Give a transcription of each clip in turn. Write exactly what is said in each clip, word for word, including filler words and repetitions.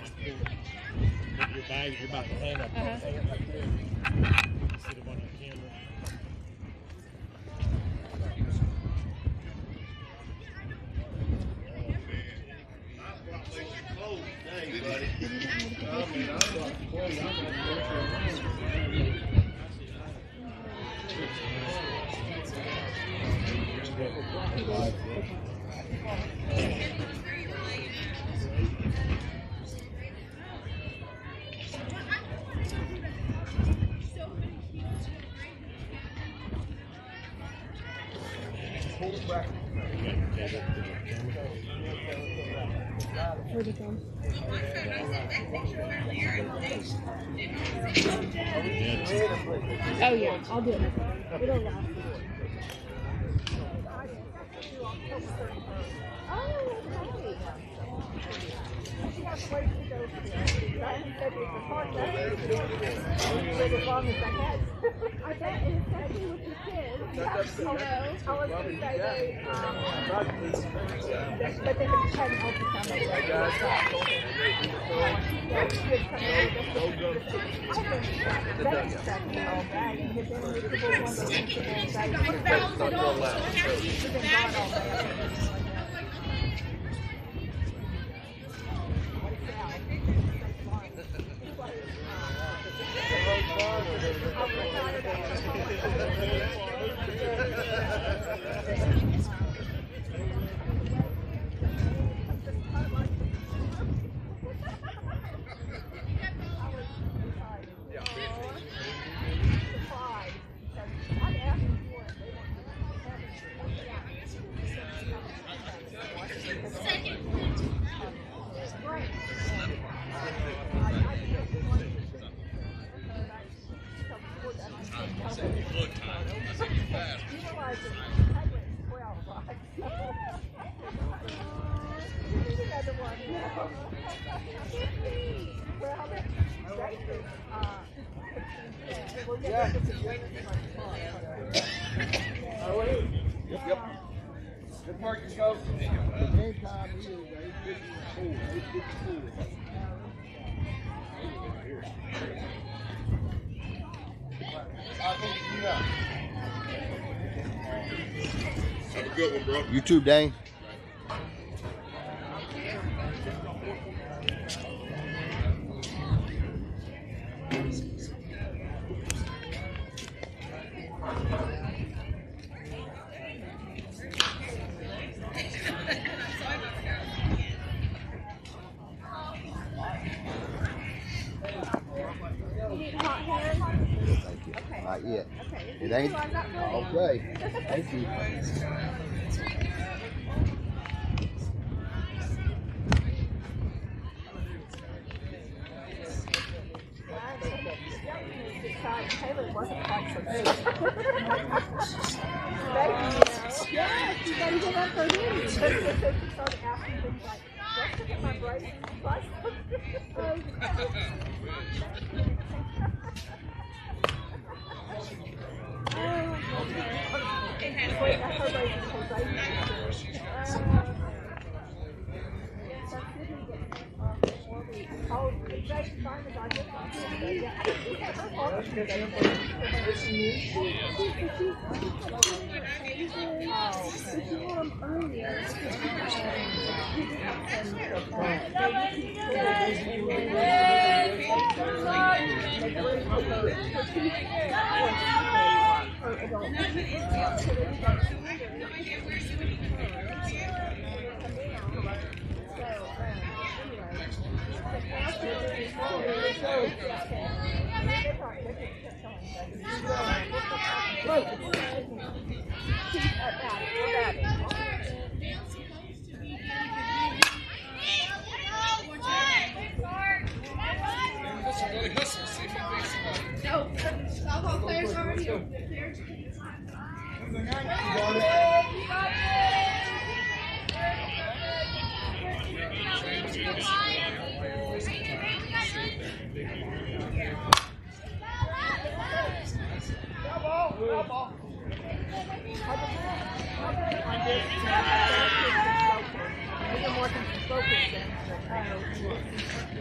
Your bag, you're about to hang up. Uh-huh. Hang it right there. Instead of on your camera. Hey, buddy. Oh, man, I'm about to close. I'm about hold it back. Where'd it go? Oh yeah, I'll do it. It'll last. Oh, okay. She has ways to go for that. He said it was hard to live as long as I had. I bet, and especially with your kids. Hello. I was going to say they, um, but they have had an ultrasound. Hey guys. Yeah. Yep, yep. Good mark, just go. The game time is eight fifty-four. eight fifty-four. I'll take you out. Have a good one, bro. You too, Dane. Not yet. It ain't. Okay. Thank you. Taylor wasn't quite so good. Yeah, she got to get up for him. She started asking things like, let's look at my braces. Wait, that's her braces. Her braces. Oh, exactly. Fine as I get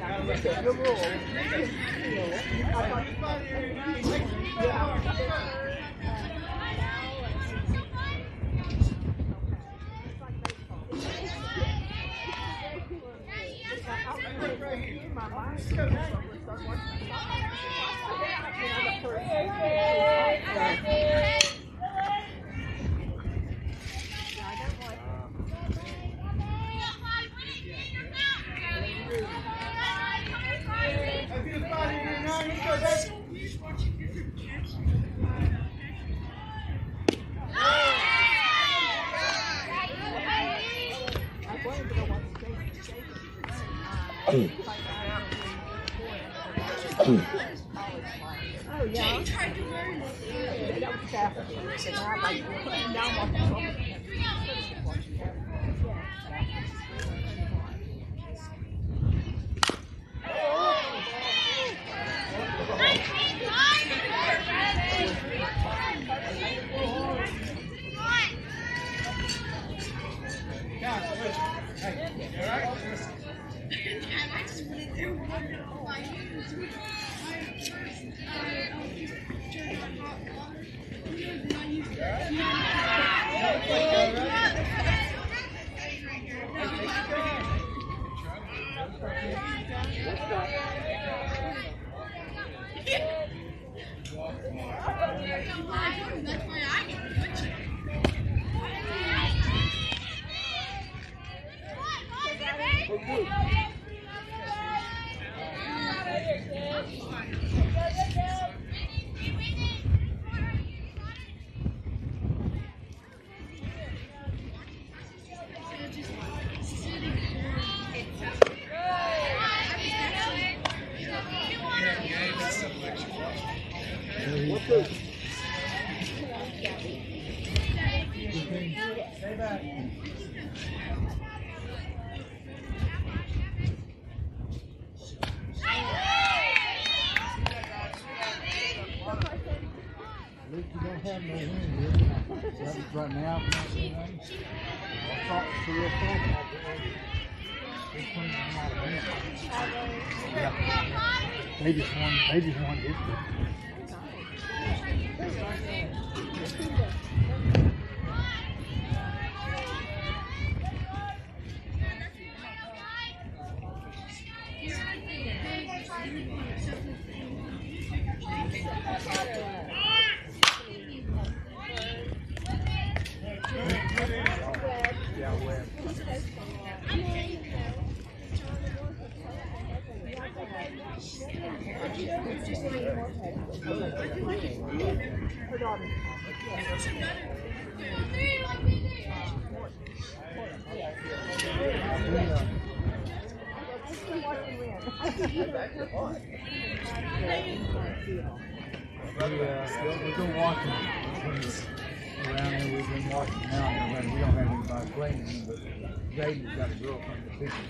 Your rule. Oh, yeah. They tried to learn this. That was trafficking. So now I'm like, now I'm walking. Right now, I'll talk to real quick. They just won. They just won this one. We, uh, we go walking around there. We've been walking now, and we don't have anybody playing, but Jaden's got a girl from the picture.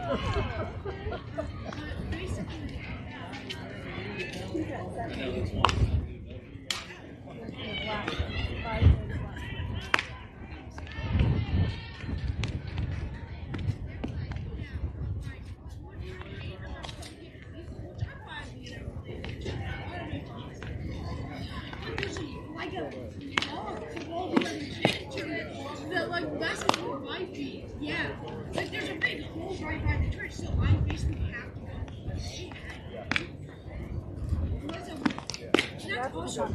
Yeah, like there's a big hole right by the church, so I basically have to go. That's awesome.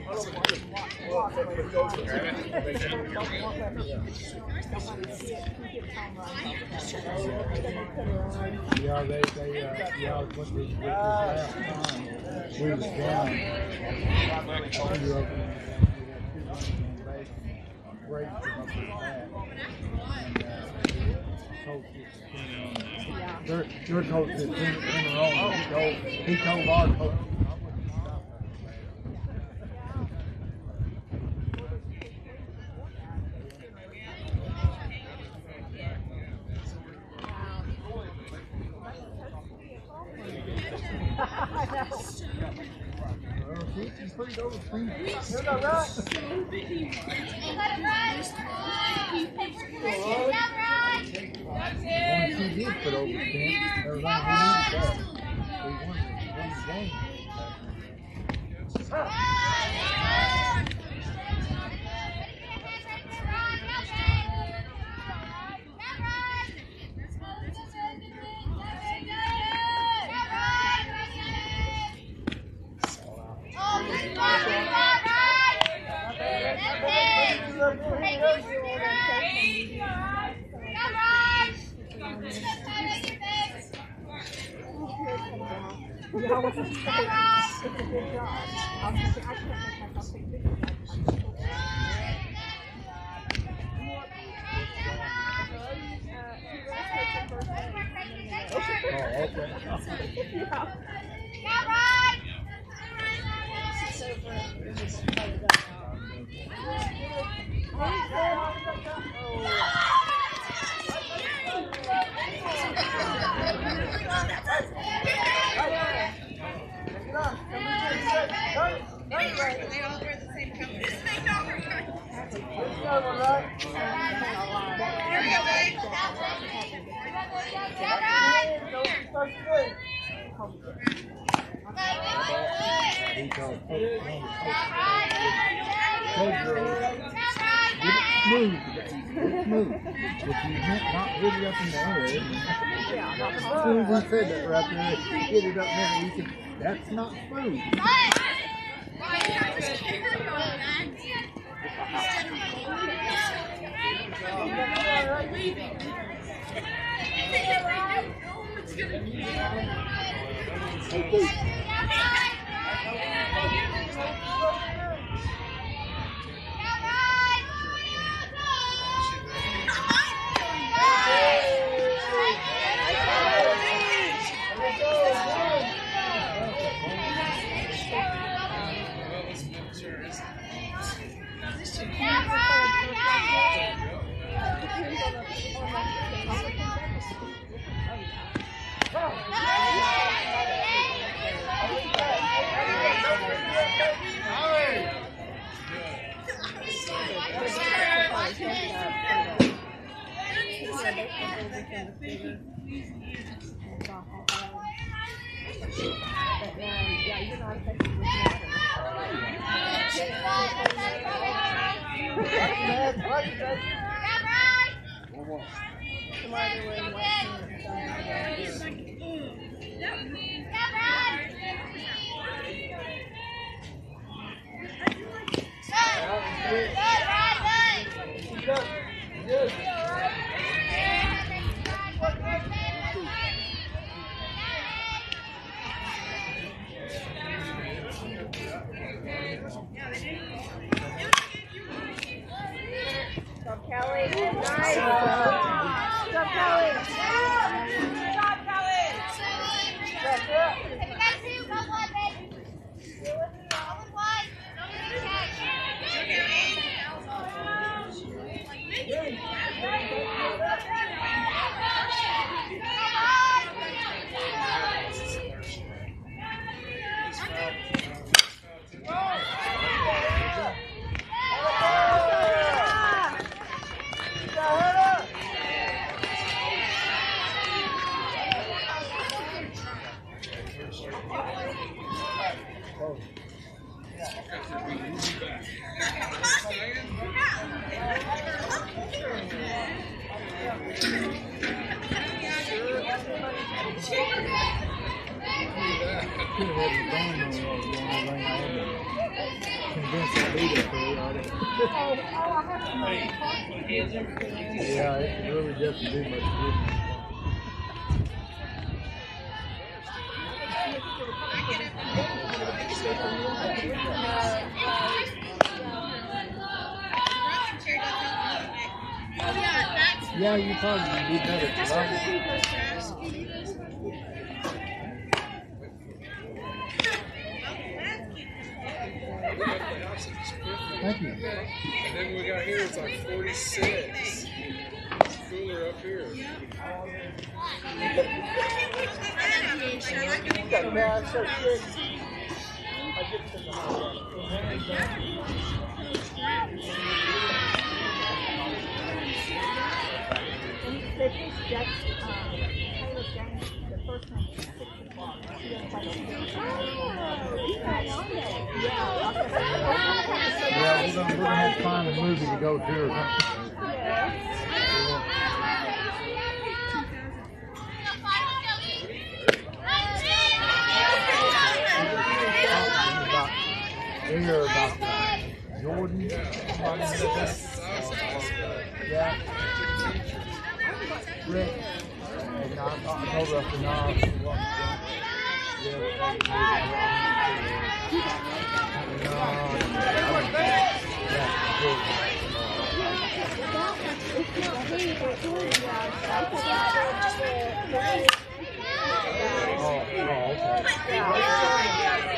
Yeah, they, they, uh, yeah, what this, this last time, we was down. We were over there. Break them up with that. And, uh, coach is their, their coach is in, in the wrong. He told, he told our coach. He's pretty over clean. You're not right. Once he did put over ten, everything he needed. We won the game. Yeah, I wasn't sure. It's a good job. I was thinking, I can't make myself take pictures. Oh, okay. Yeah. They all wear the same company. They know we're Here we go, babe. He called Coach Move. Move. If you hit, not hit it up in the air. As soon as he said that right there, hit it up there, you can, that's not smooth. Yeah, it really doesn't do much good. Yeah, you probably do better. Thank you. And then we got here, it's like forty-six. It's cooler up here. They think Jack, uh, Taylor James, the first time. Yeah, we're gonna, we're gonna have to find a movie to go to or something. They hear about Jordan. Yeah. Rick. And I, I told her to know. Oh, oh, okay.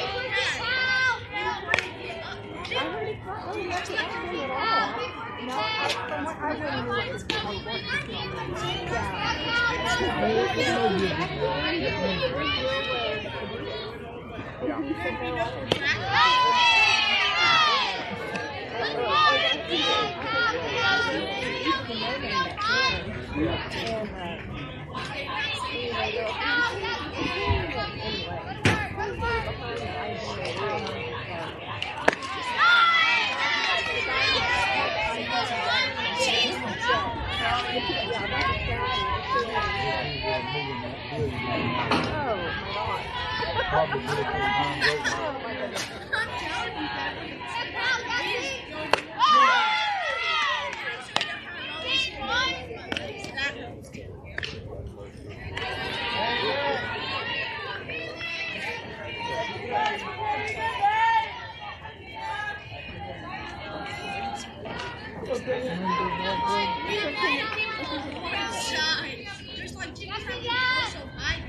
Just like Jimmy so high.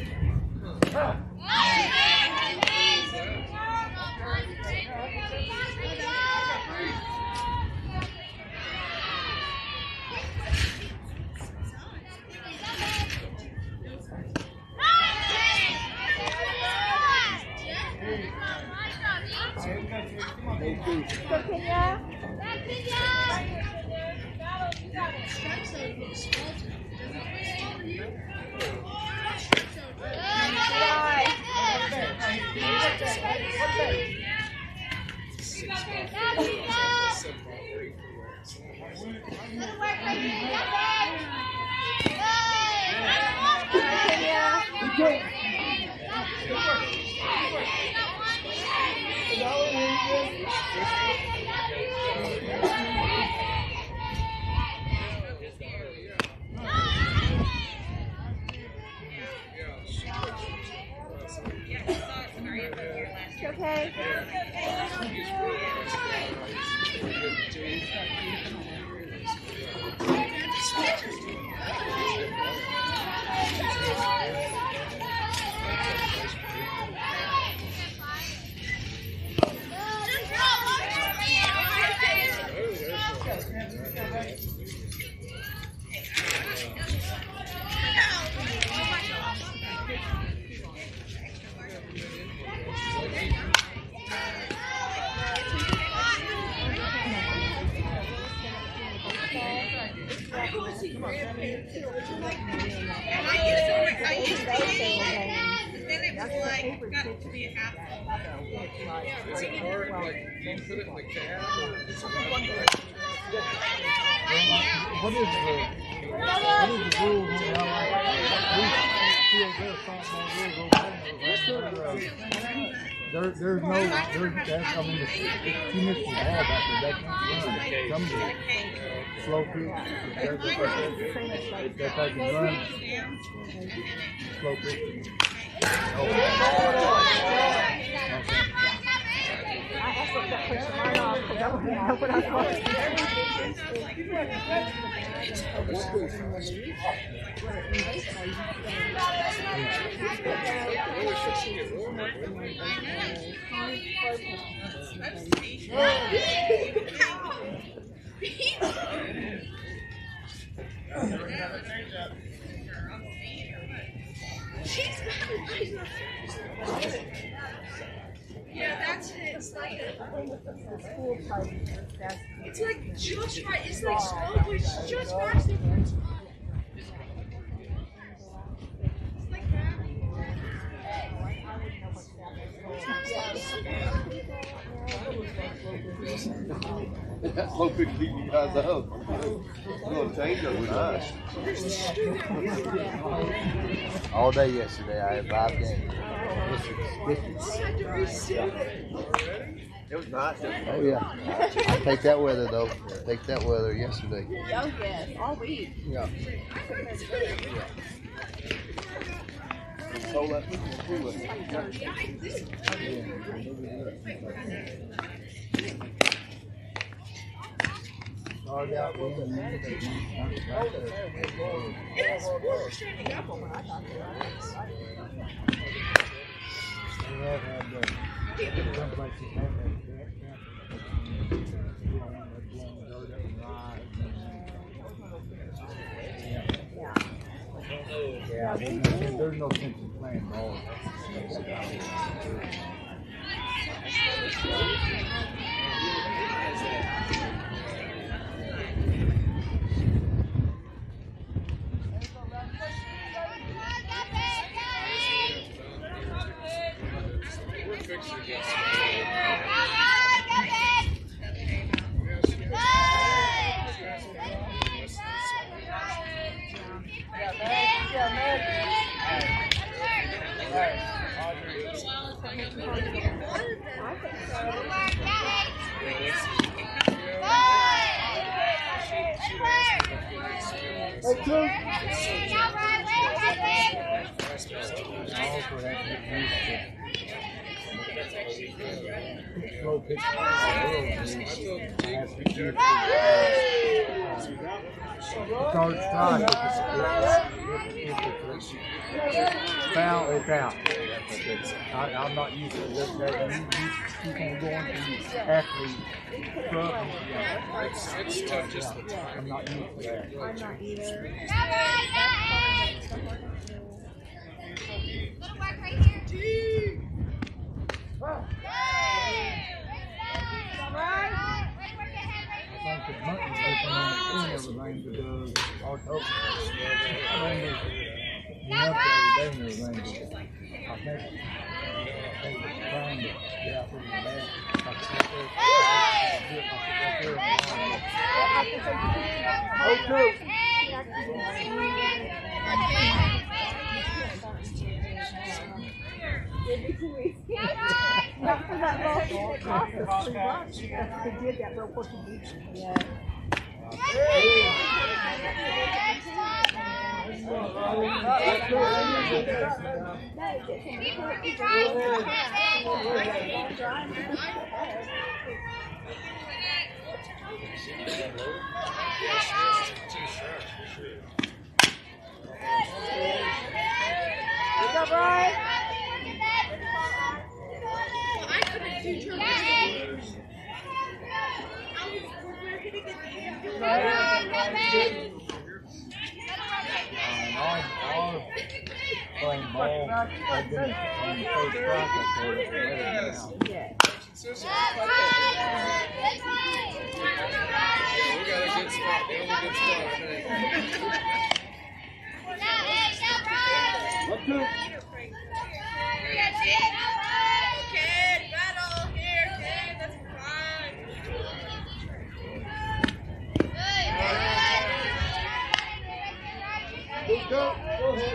Okay. Is it hard? Like, do you put it in the cab? Or is it What is the what is the rule on how we feel there's something on rules over there? There, there's no, there's, that's, I mean, if you miss the ball back there, that can't run. Some of the slow pitch, that they can run, slow pitch. I asked them to push mine off because I don't know what I was Yeah, that's it. It's like a, it's like just right. It's like slow, but it's just fast. It's like that. That's so big to keep you guys up. I'm gonna change it with us. All day yesterday, I had five games. It was nice. Oh yeah. Take that weather though. Take that weather yesterday. Oh, yes, all week. Yeah. So that cool. Started out with a It's we're standing up. They have had the some places have had camp camp. You know, when they're blowing the dirt up and ride. Yeah. Yeah, there's no, there's no sense in playing ball. Slow pitch. Start strike. Foul, it's out. I, I'm not used to this. That you, you keep on going to athlete truck. It's, it's tough just the time. I'm not used to that. I'm not either. I think the Buntons open on the thing everything because our token. I mean, you know, the other day and everything. I think, I think it's trying to get out with the bad. I think Not for that loss, it cost us too much. They did that real Portuguese. Yeah. What's up, Ryan? I couldn't do turn. I was we're gonna get the all, all playing ball, I've been on the first practice for it. Yeah. We got a good spot. The only good spot, I think. Kid, battle here, kid. That's fine. Let's go. Go ahead.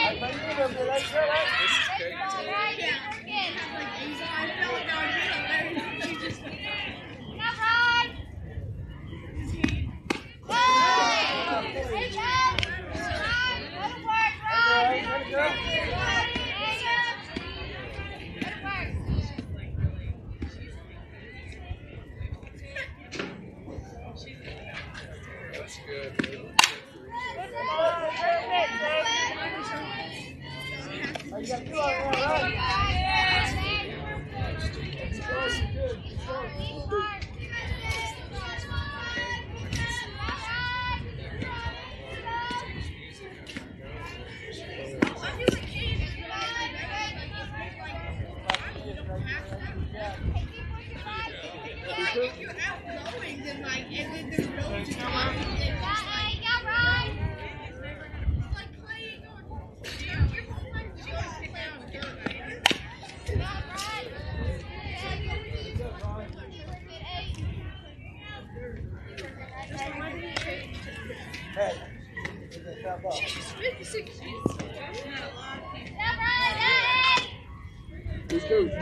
I feel like I was If you're outgoing, then like, and then there's no to go out and then it's like playing on. You're you're playing just sit down and go She's fifty-six years old. That's not a lot of people. Who's coach?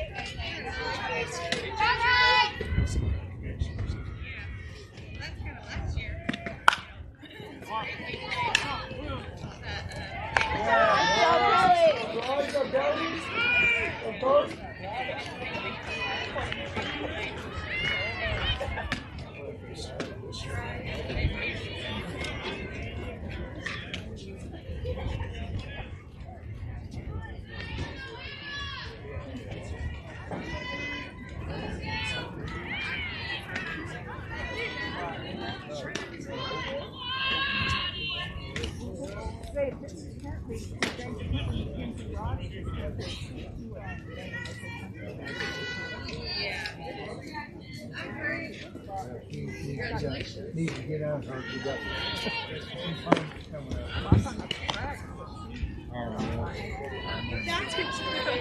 Need to get out her. You got coming up. That's what's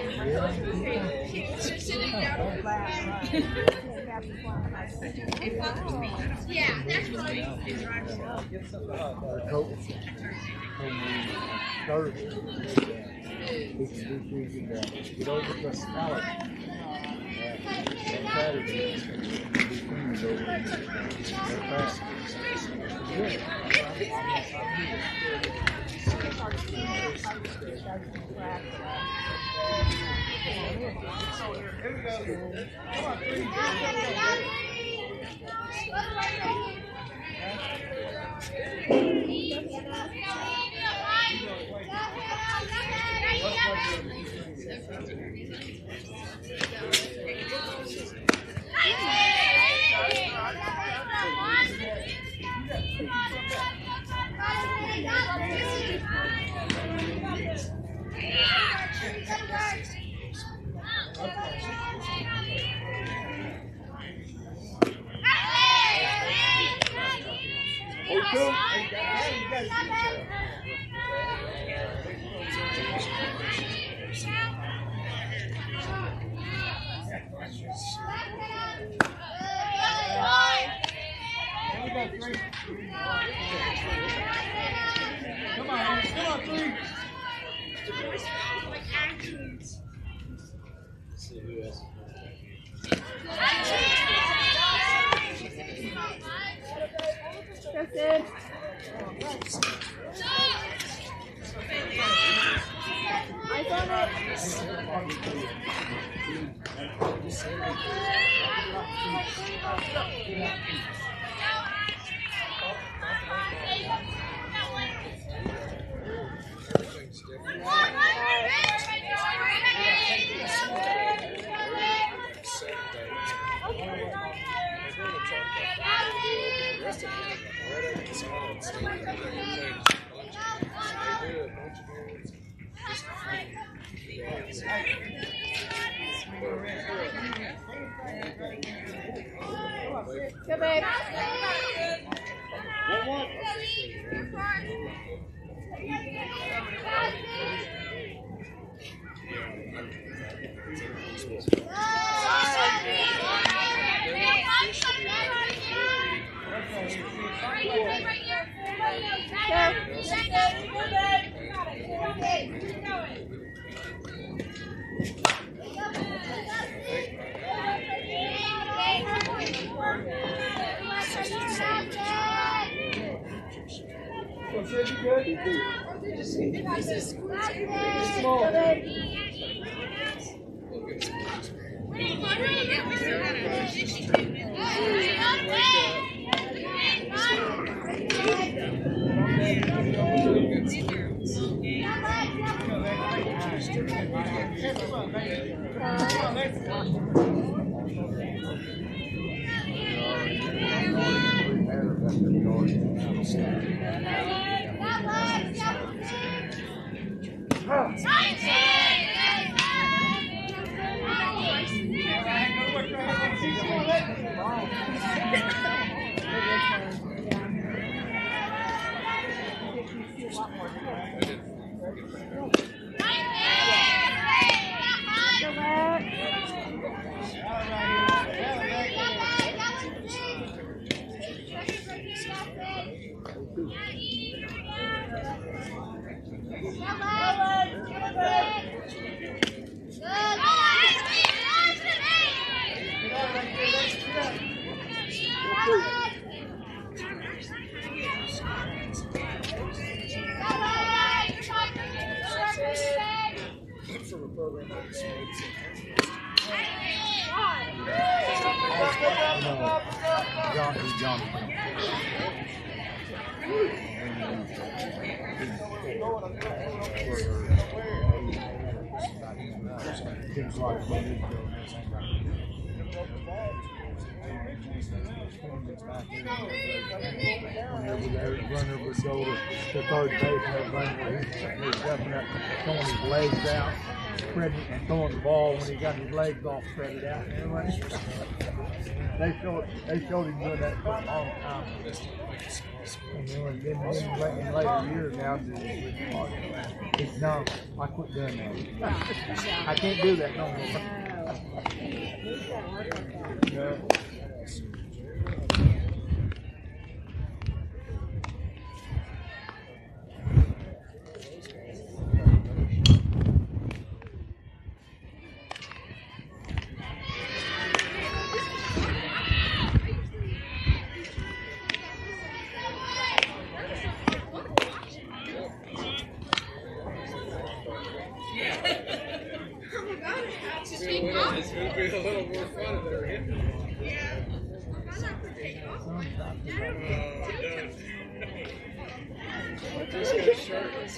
She's sitting down. It bothers me. Yeah, that's what it is right now. Her coach told me Thursday. We can do Tuesday down. Get over to Alex. Saturday. We can go over there. Good. Come on, come on, three. See who else. Justin. Eyes on it. Everything's different. The rest of them are right over the spot and stay there. They're playing a bunch of they do a bunch of games. Go, babe. One, one. From a program like this. Johnny, Johnny. Seems like when you go whenever they runner would go to the third base and everything, where he's he's jumping up, throwing his legs out, spreading and throwing the ball when he got his legs all spread out. Anyway, they showed they showed him doing that for a long time. And then, and then in later years now, it's no, I quit doing that. I can't do that no more. No. It's going to be a little more fun if they're hitting. Just got shirtless.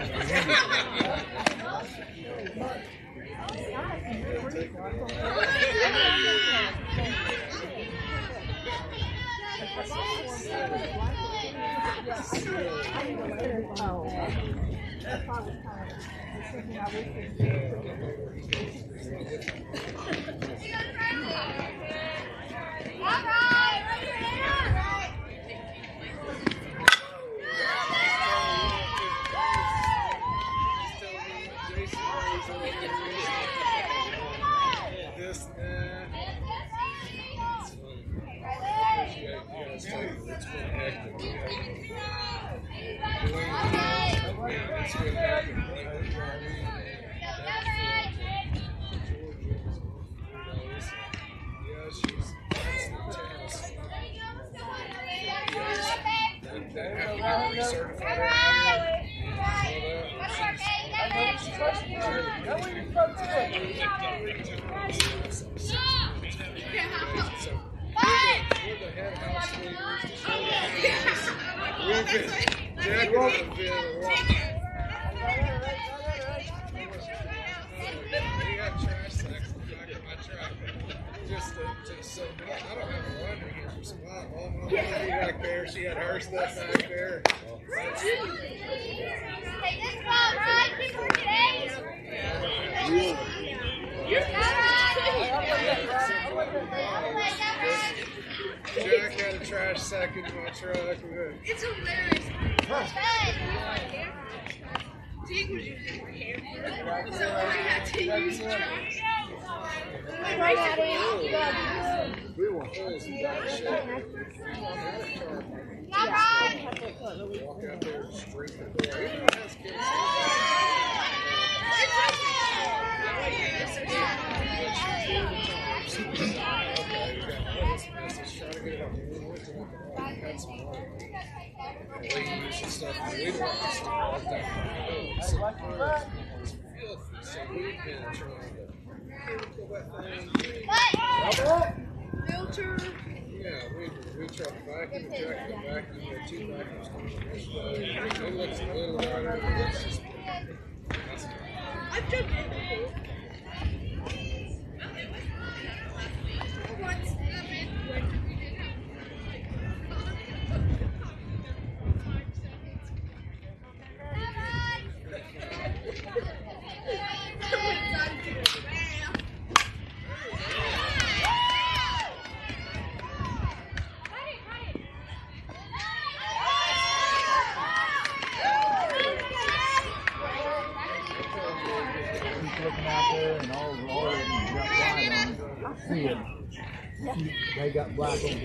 This, uh, it's funny. It's been hectic. It's been hectic. Yeah, she's that, that have to be recertified. We're the head house leaders. We've been Jack and I've been a lot. We got trash sacks in the back of my truck. Just to, just so I don't have a laundry here for some hot. All my laundry back there. She had her stuff back there. Jack had a trash sack in my truck. It's hilarious. Teague was using her hammer, so I had to use trash. We want holes in that shit. Walk out there and straight the door. Even if it has kids. Let's try to get it up. We went to one had some water. And ladies and stuff. We don't want to stay all that. It's filthy. So we've been trying to chemical that thing. Filter. Yeah, we we tried to vacuum the jack and vacuum. We had two vacuums coming from this way. It looks a little lighter, but it's just. I Looking out there and all the all of them got white on them. I see it. They got black on them.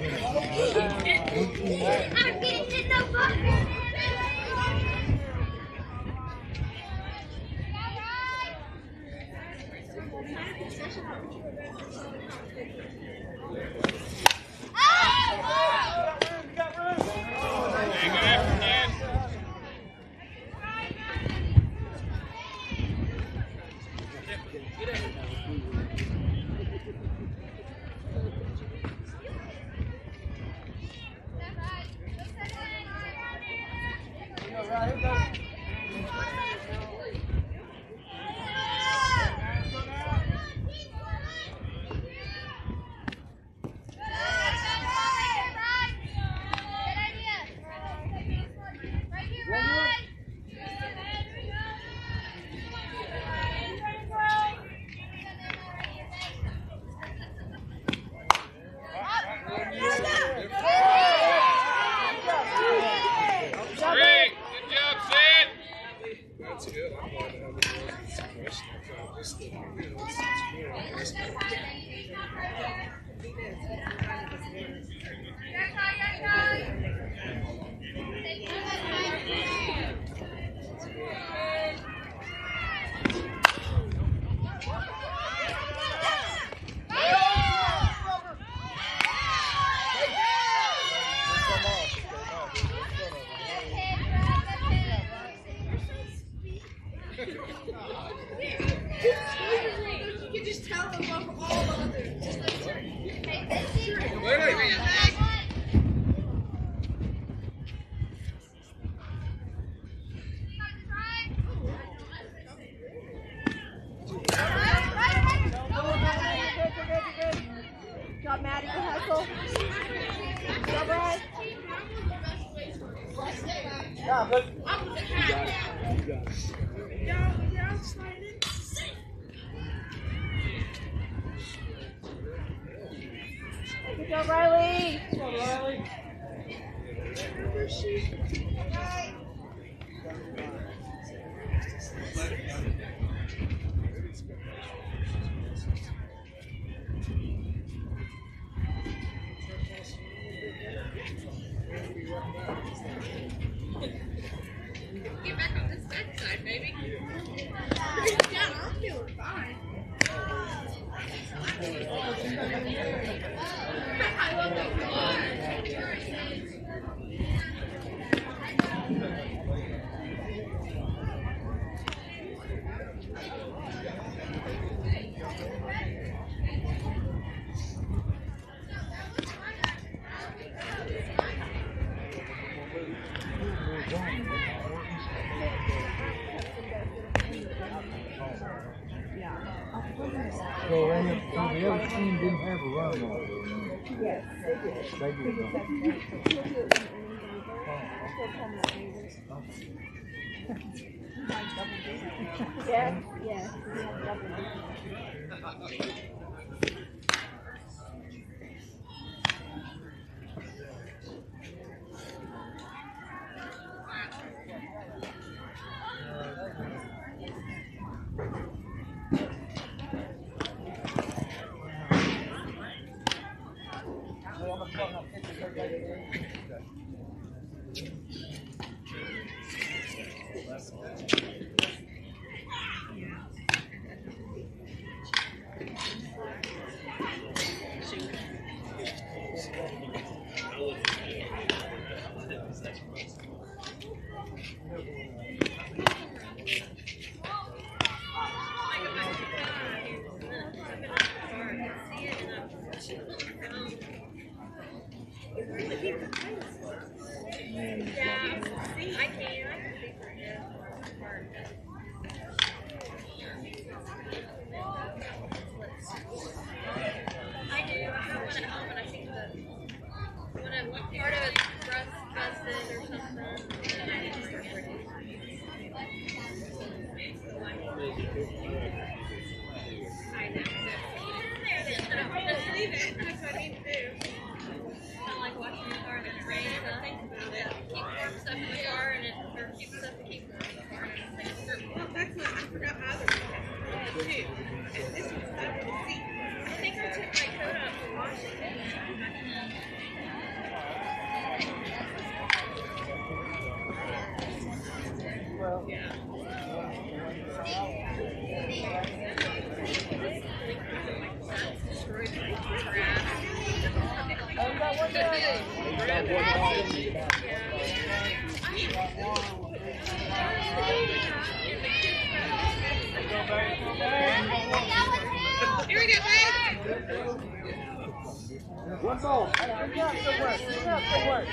That's good. I'm glad to have a question. Just the, you know, it's, it's You can just tell them off all the others. Just like, Wait, wait, wait. Got Maddie to hustle. Got Brad. Yeah, but Good job, Riley. Come on, Riley. get back on this backside, baby. Yeah, I'm feeling fine. I love that car. So, they, so the other team didn't have a run on it. Yes, they did. They did. Yes, yes. I can. forgot my other one too. And this one's not going to see. I think I took my coat out to wash it. Here we go, babe. One ball. Good job, good work. Good job, good work.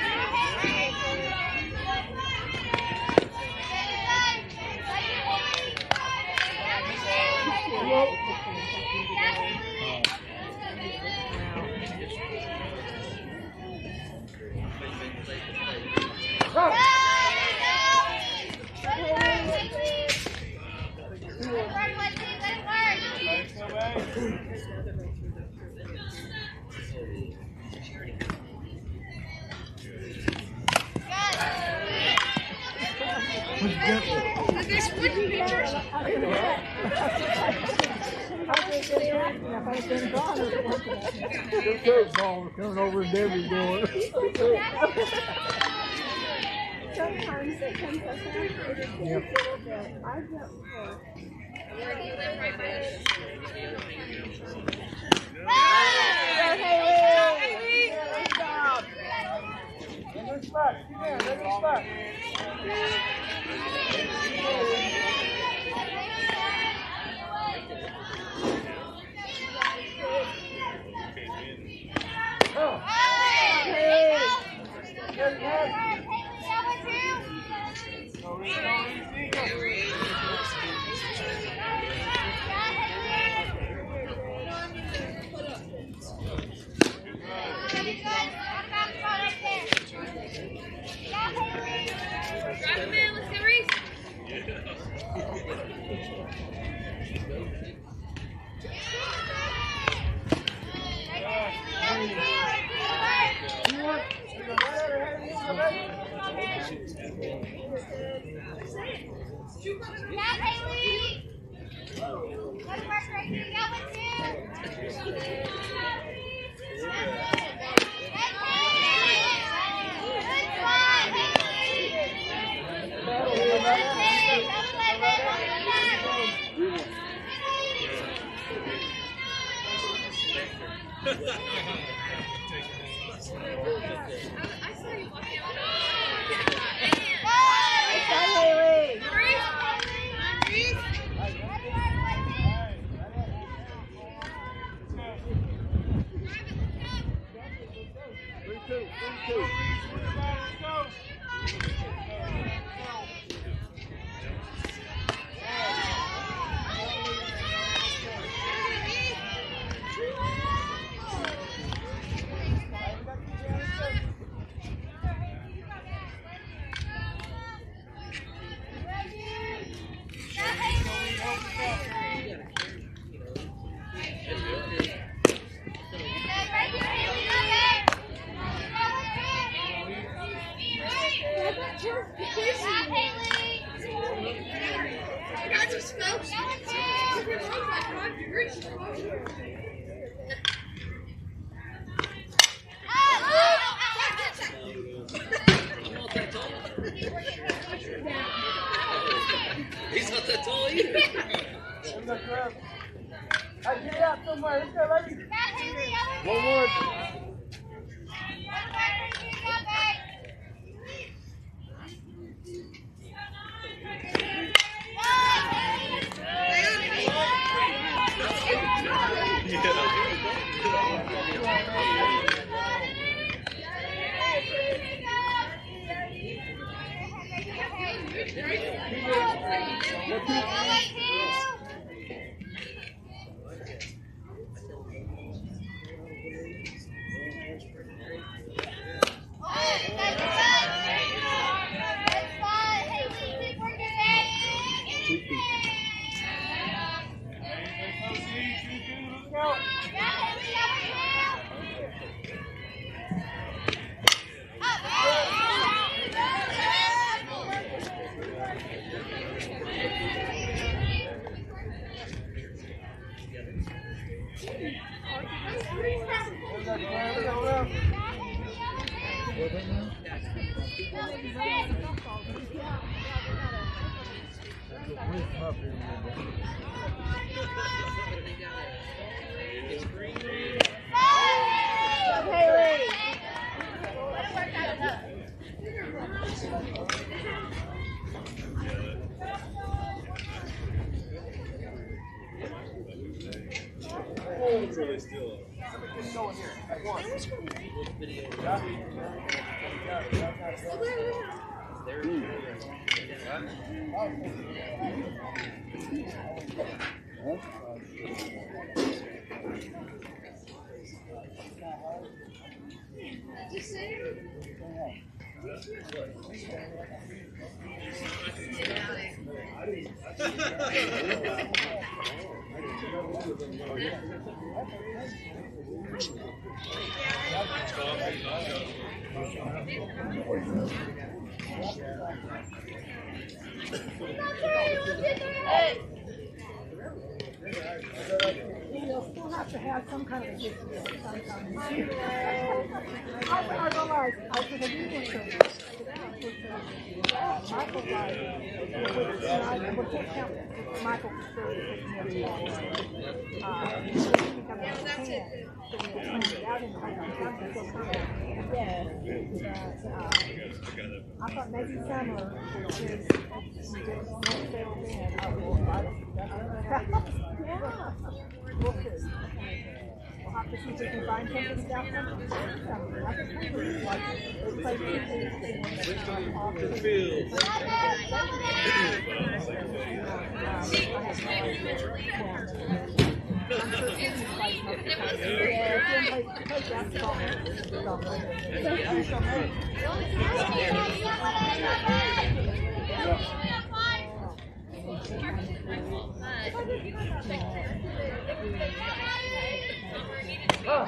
There's one picture. Good coach ball coming over and Debbie's going. Sometimes it comes up after it just a little bit. I jump for. Where do you live? Right by us? Good job. Good spot. Get down. Good spot. Drop him in. Let's go, Reese. I saw you walking out. I just smoked. It's like five degrees. He's not that tall either. I get out somewhere. Let's go, ladies. One more. You'll still have to have some kind of a history of some kind. I realize I was a union service. Michael's like, I will take count. Michael was very good. Uh, that's it. Yeah. I thought maybe Summer was just settled in. Yeah. We'll see. We'll have to see if we can find something down there. I just remember, like, they played two things off the field. I'm sure Ken's like, yeah, Ken plays basketball. Thank you so much. Oh.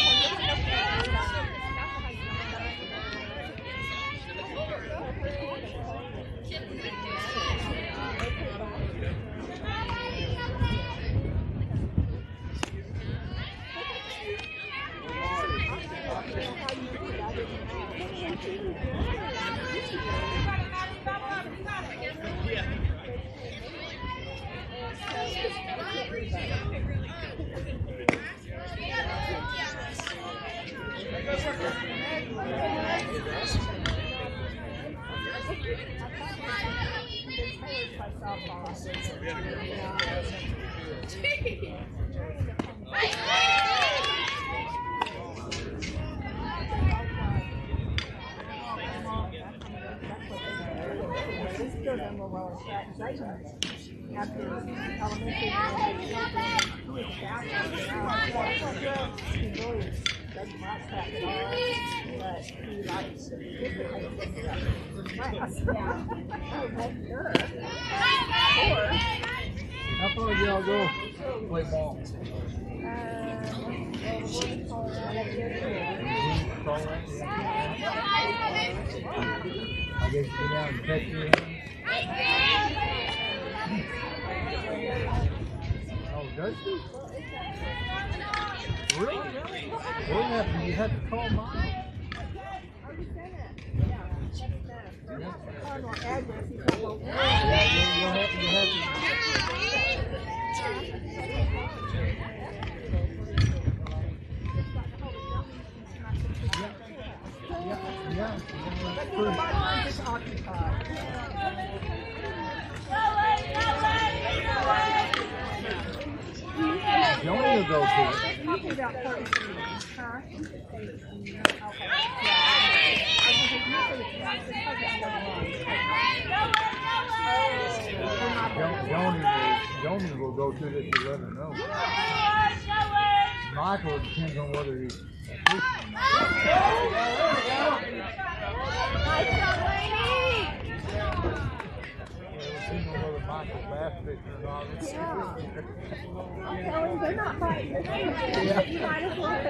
How far do y'all go play ball? I guess you go down and catch your hand. Oh, does she? Really? What happened? You had to call mom? Yeah, you, you have, you have to. Yeah, yeah, Joni will go to it. Huh? Joni, Joni will go to it if you let her know. Michael, it depends on whether he's Michael's bass fishing or not. Yeah. They're not fighting. You might as well.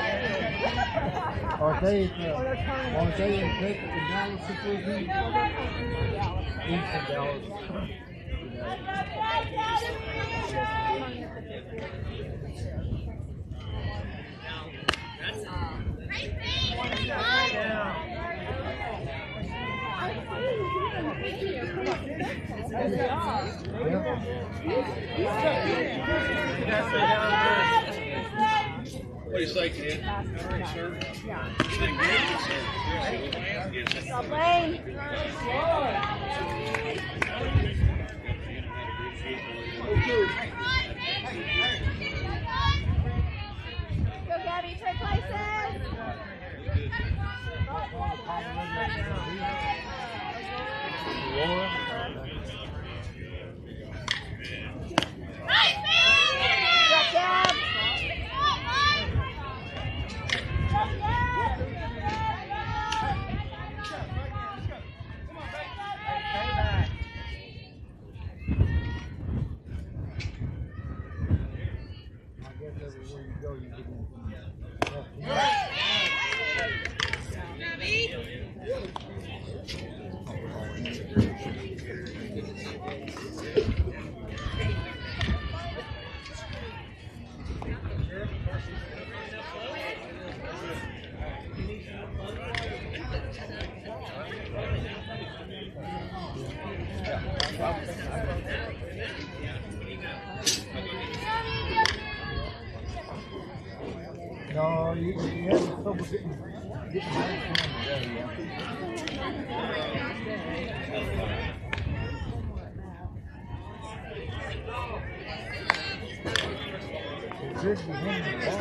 Or if they, uh, or if they in Texas and Dallas this weekend, east of Dallas. What do you say, kid? Sir? Stop playing. Go, Gabby, trade places. Drop down. Everywhere you go, you get No, you, you have trouble getting, getting back in there, yeah. It's just behind the ball.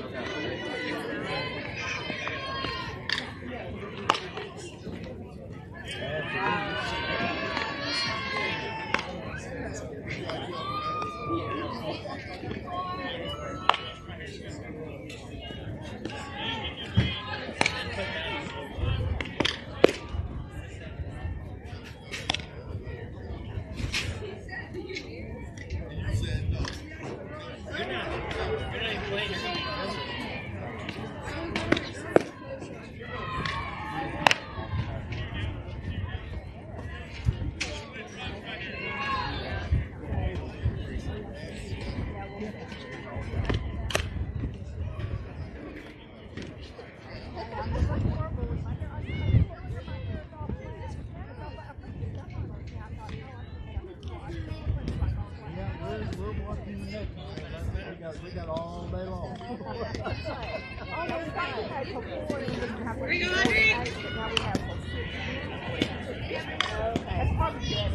We got all day long. Where you going, Andrew? That's probably good.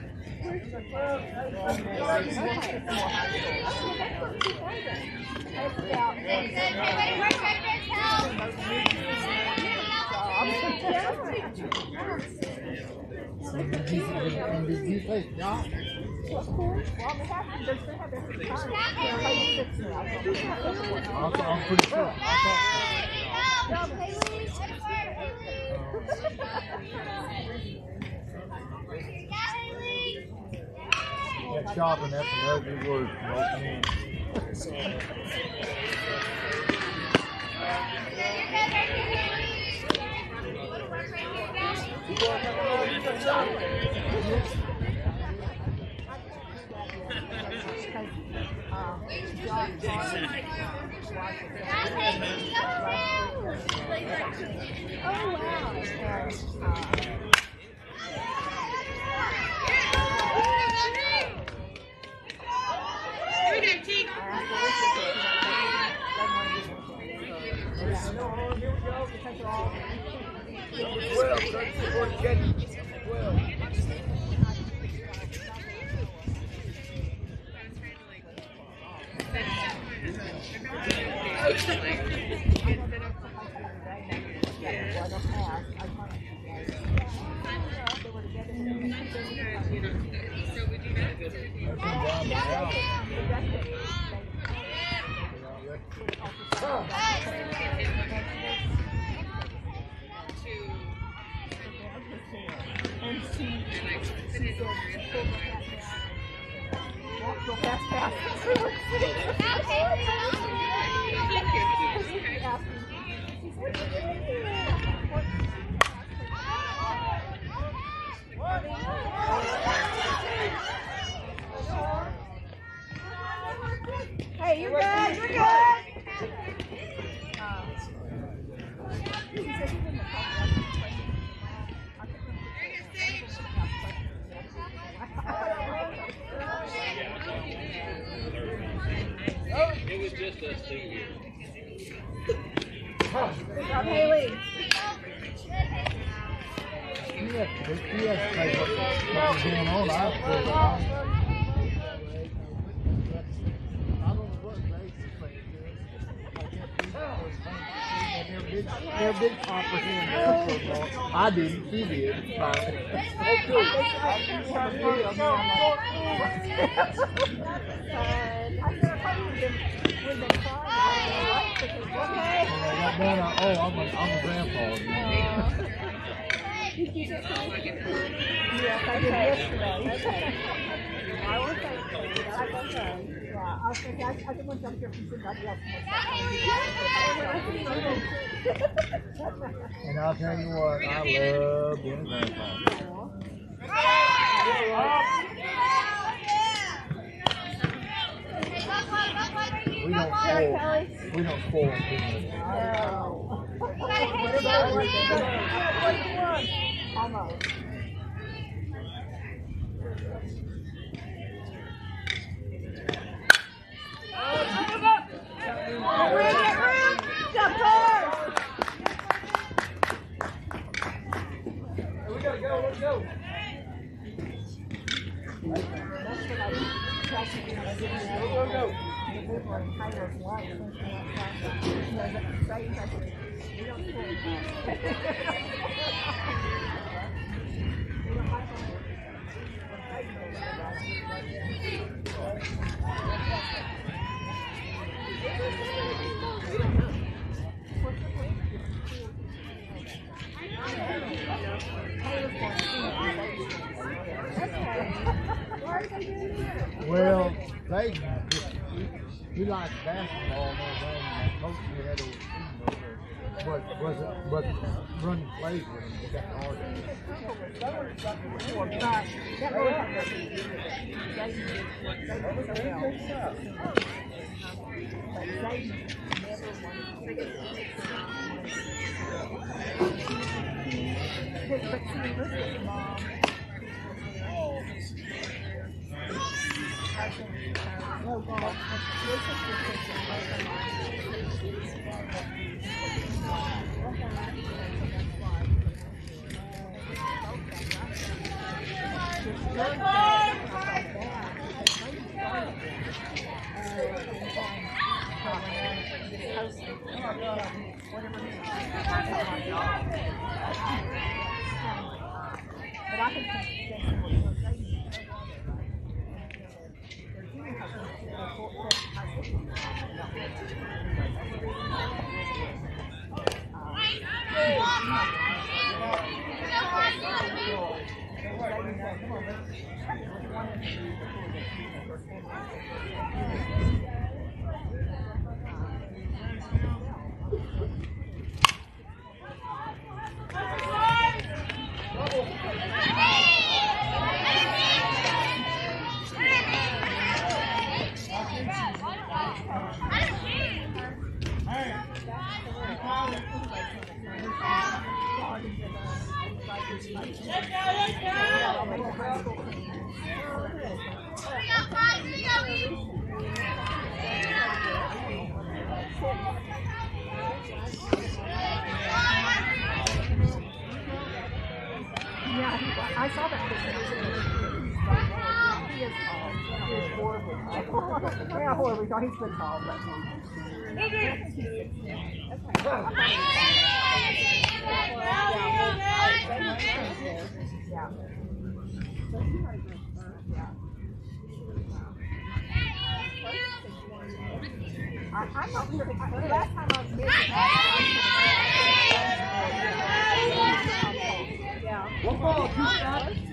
And did you play Josh? Well, cool. Well, we have to, they still have their free time. They're playing six now. I'm, I'm pretty sure. I Go, Haley. thought that shopping, that's an ugly word for most men. Oh, wow. Here we go, Teague. Well, thirty-four catches. Well. Hey, you're good, you're good. was just us two here. Good job, Haley. He has to, he has to take what, what's going on. I have to do it. They're big comprehend football. I didn't, she did. Fine. Oh, I'm a, I'm a grandpa. Did you get some? Yes, I did yesterday. Okay. I will thank you. That's okay. Yeah, I was thinking, I, I didn't want to jump here from somebody else. And I'll tell you what, I love being a grandpa. We don't spoil, we don't spoil them too much. Almost. We gotta go, let's go. Go, go, go. Well, they he likes basketball more than that coach he had over there. But was it but running plays with him, it got hard. Oh, God. But I can Yeah, I saw that picture. He is tall. He is horribly tall. Yeah, horribly tall. He's been tall, but yeah. I, I'm not sure. The last time I was here, yeah. What ball? Two shots?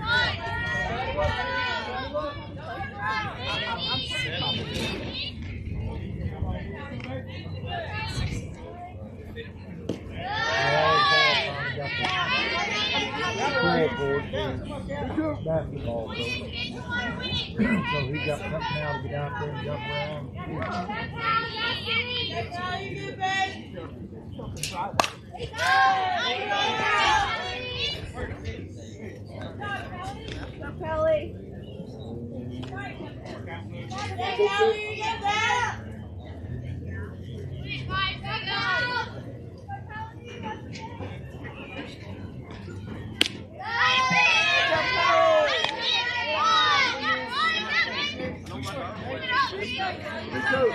Basketball, so, so he got something now to get out there and jump around. Kelly. two.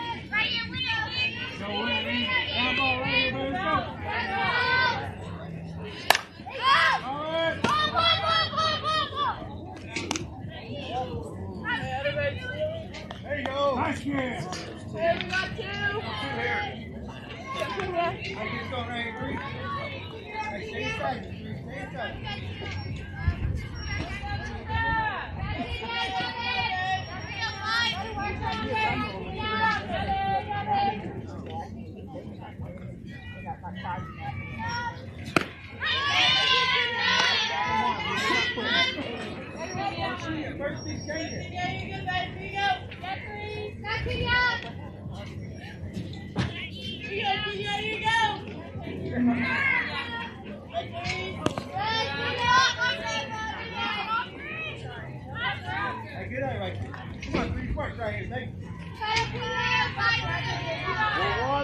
There you go. Nice game. Hey, we got two. I just don't agree. Hey, stay tight. Stay tight. First thing changing. Hey, get out right there. Come on, three points right here. Take it. Go one.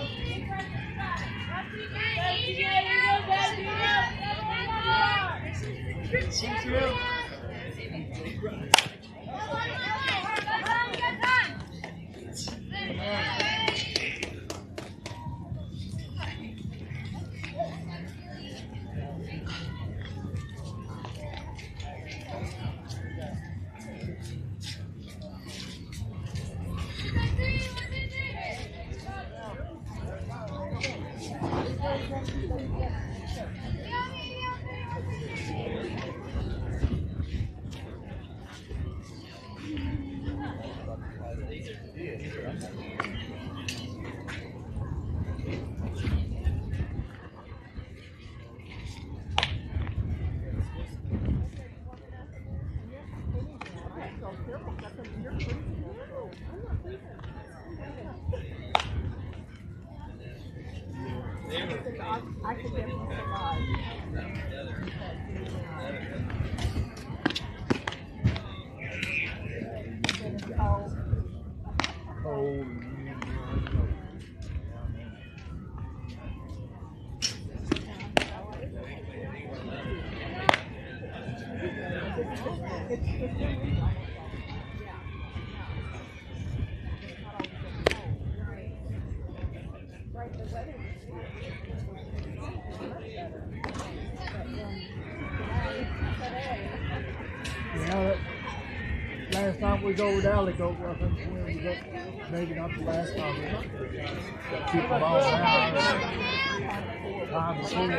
Six two. I could definitely survive. Oh. You know, that last time we go with Alec over, I think we got, maybe not the last time, we got people all around time before.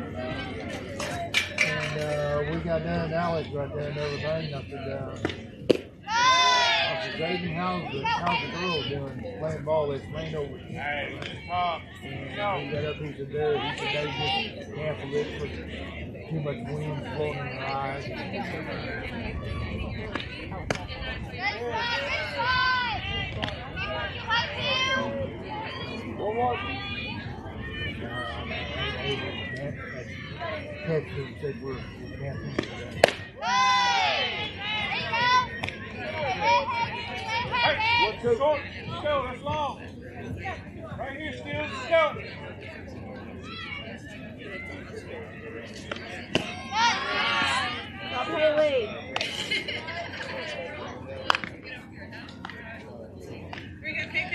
And uh, we got done Alec right there and everything. I said, uh, I said, Jaden, how's the, how's the girl doing playing ball? It's rained over. Hey, talk. And we got up, he said, there, he said, they just canceled it for too much wind blowing in their eyes. What was it? Texas said we're, we're canceling today. Hey, what's up? Short, let's go, that's long. Right here, still, let's go. Stop Haley. We got K K.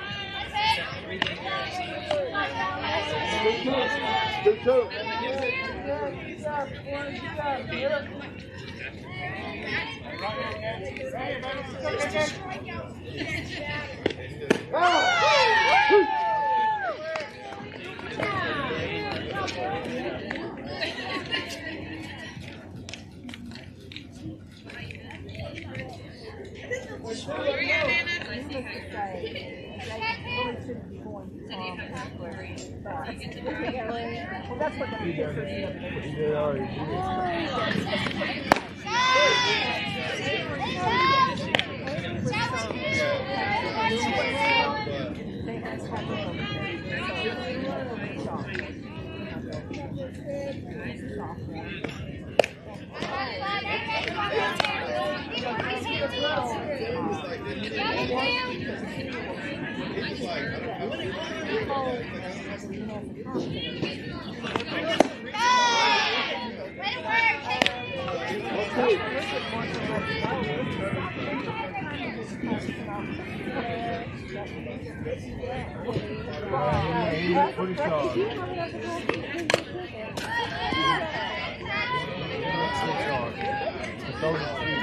Two two. Well, that's what the pictures of He did already. He He's pretty solid. He's solid. It's over the street.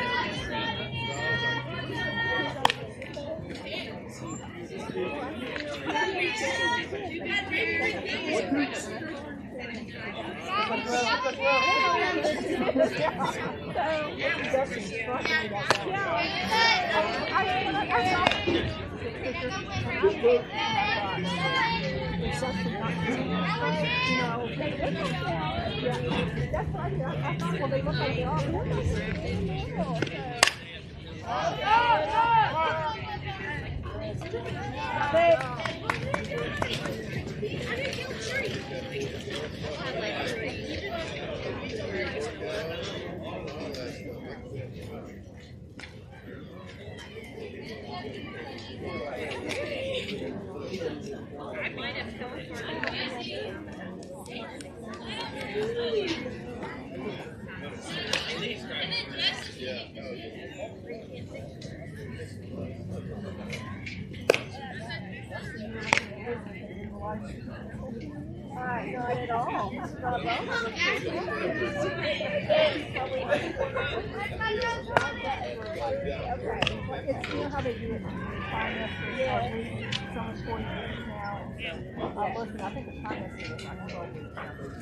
That's why I thought, well, they look like they are. Alright, not at all. Not at all. Okay. It's, you know how they do it in trimesters? Yeah. It's almost forty years now. And so, uh, listen, I think the trimester is like twelve weeks.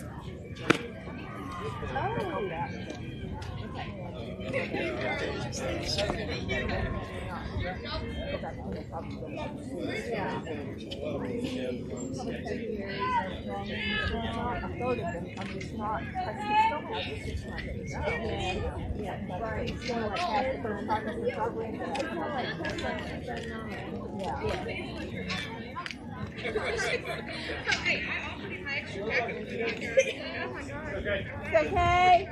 Oh, that. Yeah. A third of them, I mean, it's not, like, you still have the six months. Yeah, but right. It's still like half the first time it's recovering. Yeah. Hey, I offered him my extra jacket. Oh my god. It's okay.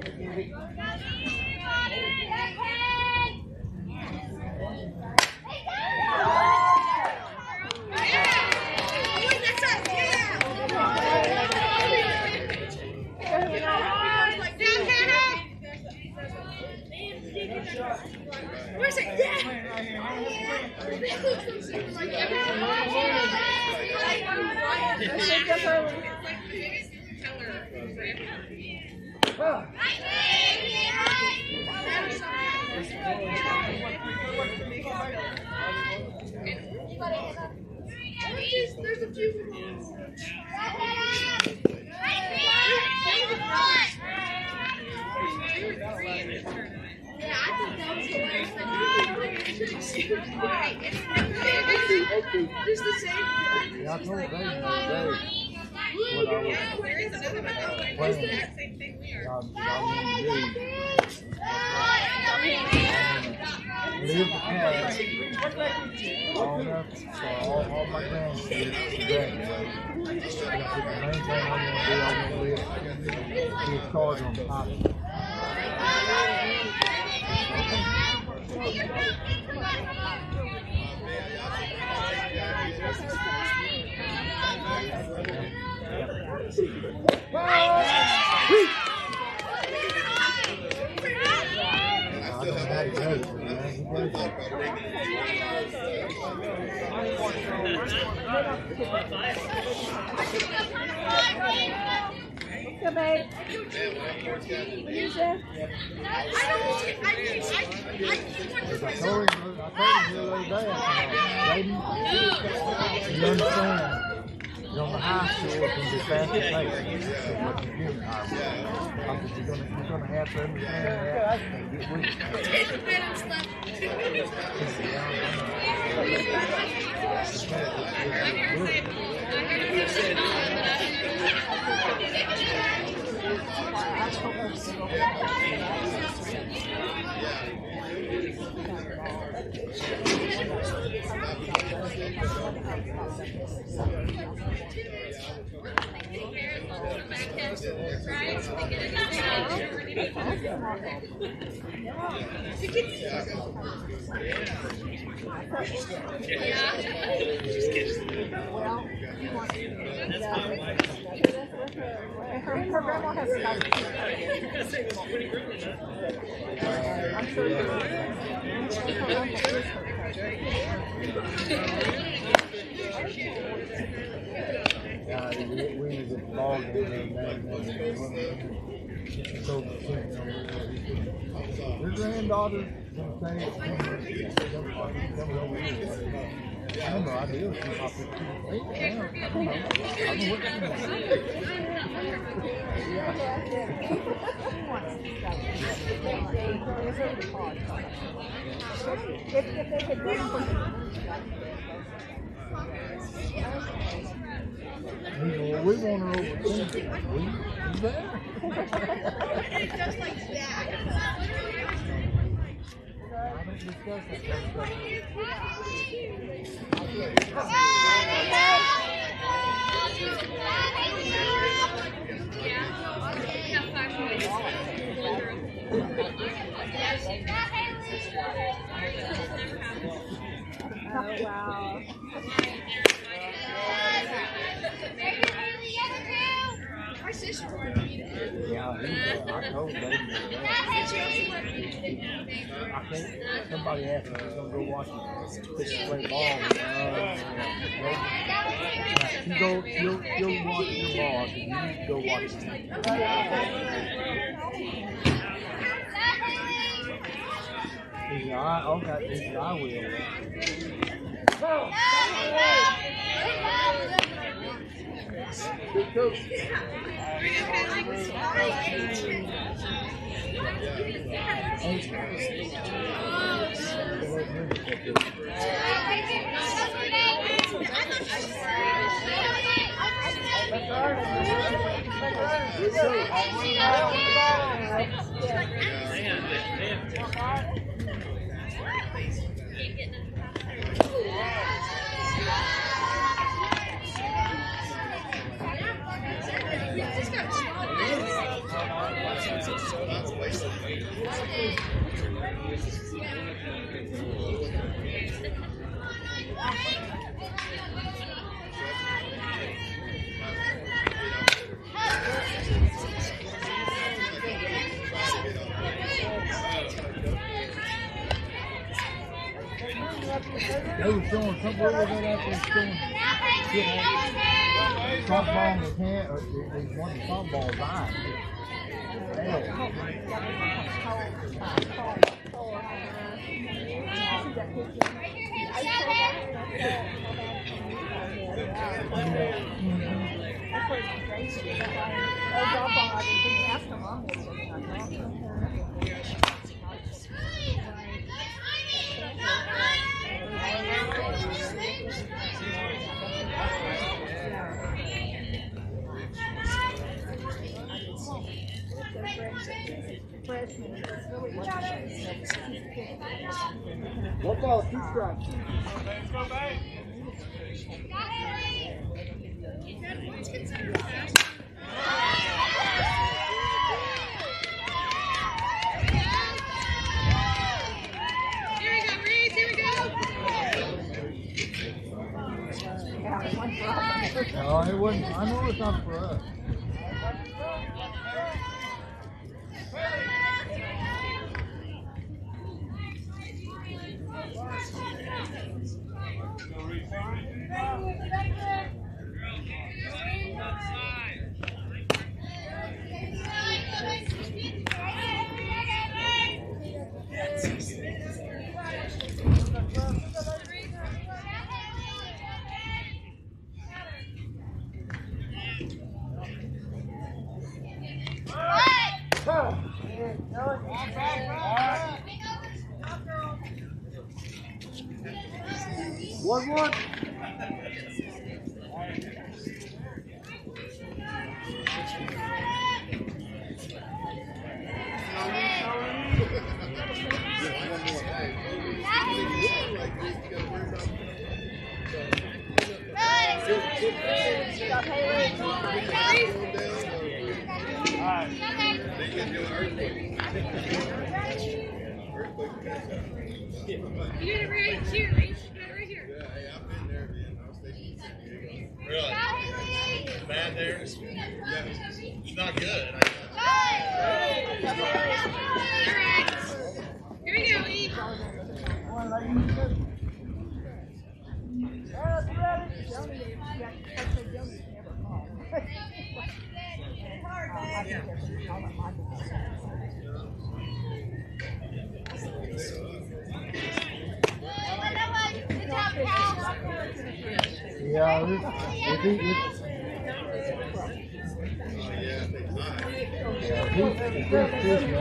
Where's it? Yeah! There's a few. Yeah, I think that was hilarious. Just the same. Yeah, I told Dave the other day what I was There is another one that playing. does the exact same thing we are. I was going to do. Live the past long enough so all, all my grandkids graduate. And I think the main thing I'm going to do, I'm going to live cars on top. Come babe. I told him, I told him the other day, I said, lady, you understand, you're on the high school, it's going to be faster paced than what the junior high school. I said, you're going to, you're going to have to understand that and get with Her, her grandma has a house. I'm sure you're Uh, we, we was at the ball game the other day, and so your granddaughter's gonna say it's coming over here. I have no idea if she's off the street. I don't know. I don't know what she's If, if they had done well, we want her over there. We, you there? Just like that. I don't discuss that kind of Oh, wow. My sister wanted me to. Yeah, he, I told baby that. I think somebody asked me if he's going to go watch him pitch play ball. Uh, you go, you'll, you'll watch your ball. I said, you need to go watch him. He said, I, okay, he said, I will. Good coach. They were showing some where was that after showing softball in his hand, or they won the softball's eye. What ball? Two strikes. Let's go, babe. Here we go, Reese. Here we go. No, it wasn't. I know it's not for us. One, one. You did it right here, right? You did it right here. Yeah, hey, I've been there, man. I was stationed in San Diego. Really? Bad there? Yeah. It's not good. I Alright. Here we go, E. Yeah, if he, if, yeah, they tie. yeah, if he, if he's fishing,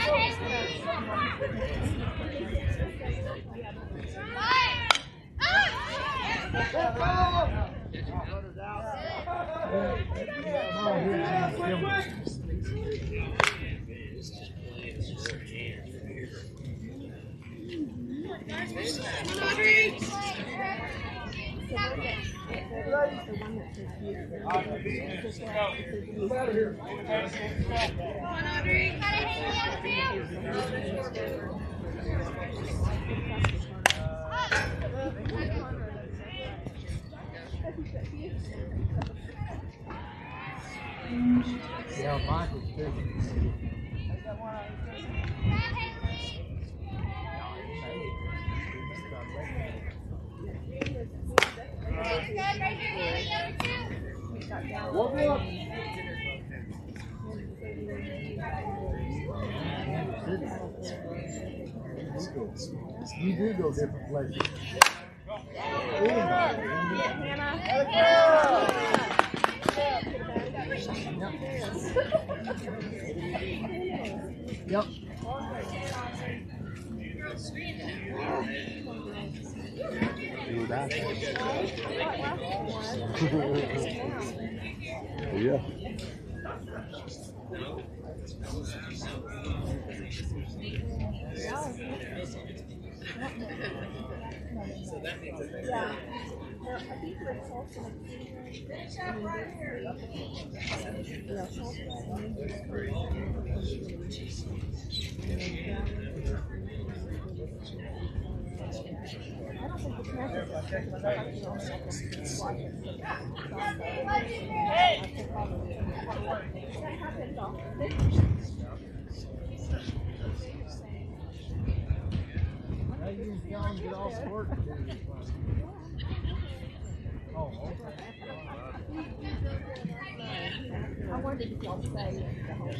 yeah, Michael's fishing. What up? You do go different places. Yep. Yeah. Now you can tell them to get off work. Oh, okay. I wondered if y'all say the whole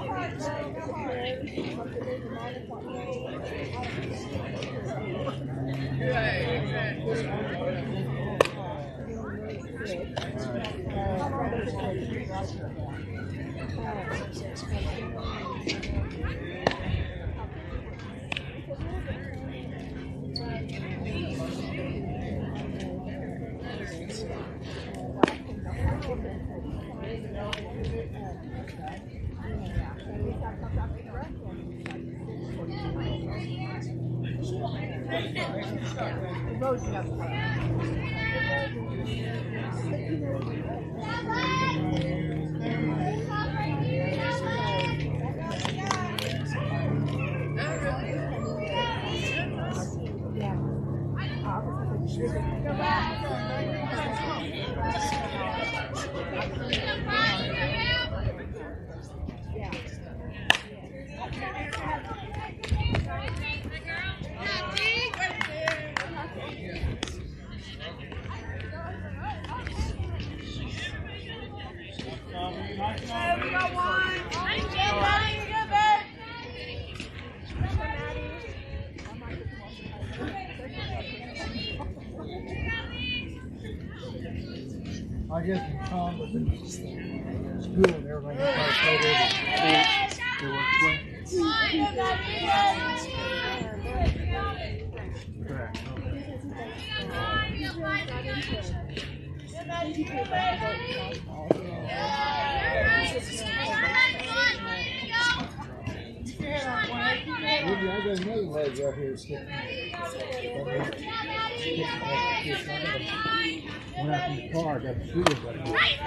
I guess in Tom was in school and everything. They work Maybe I got another leg out here sticking. When I in the car, I got the shoes right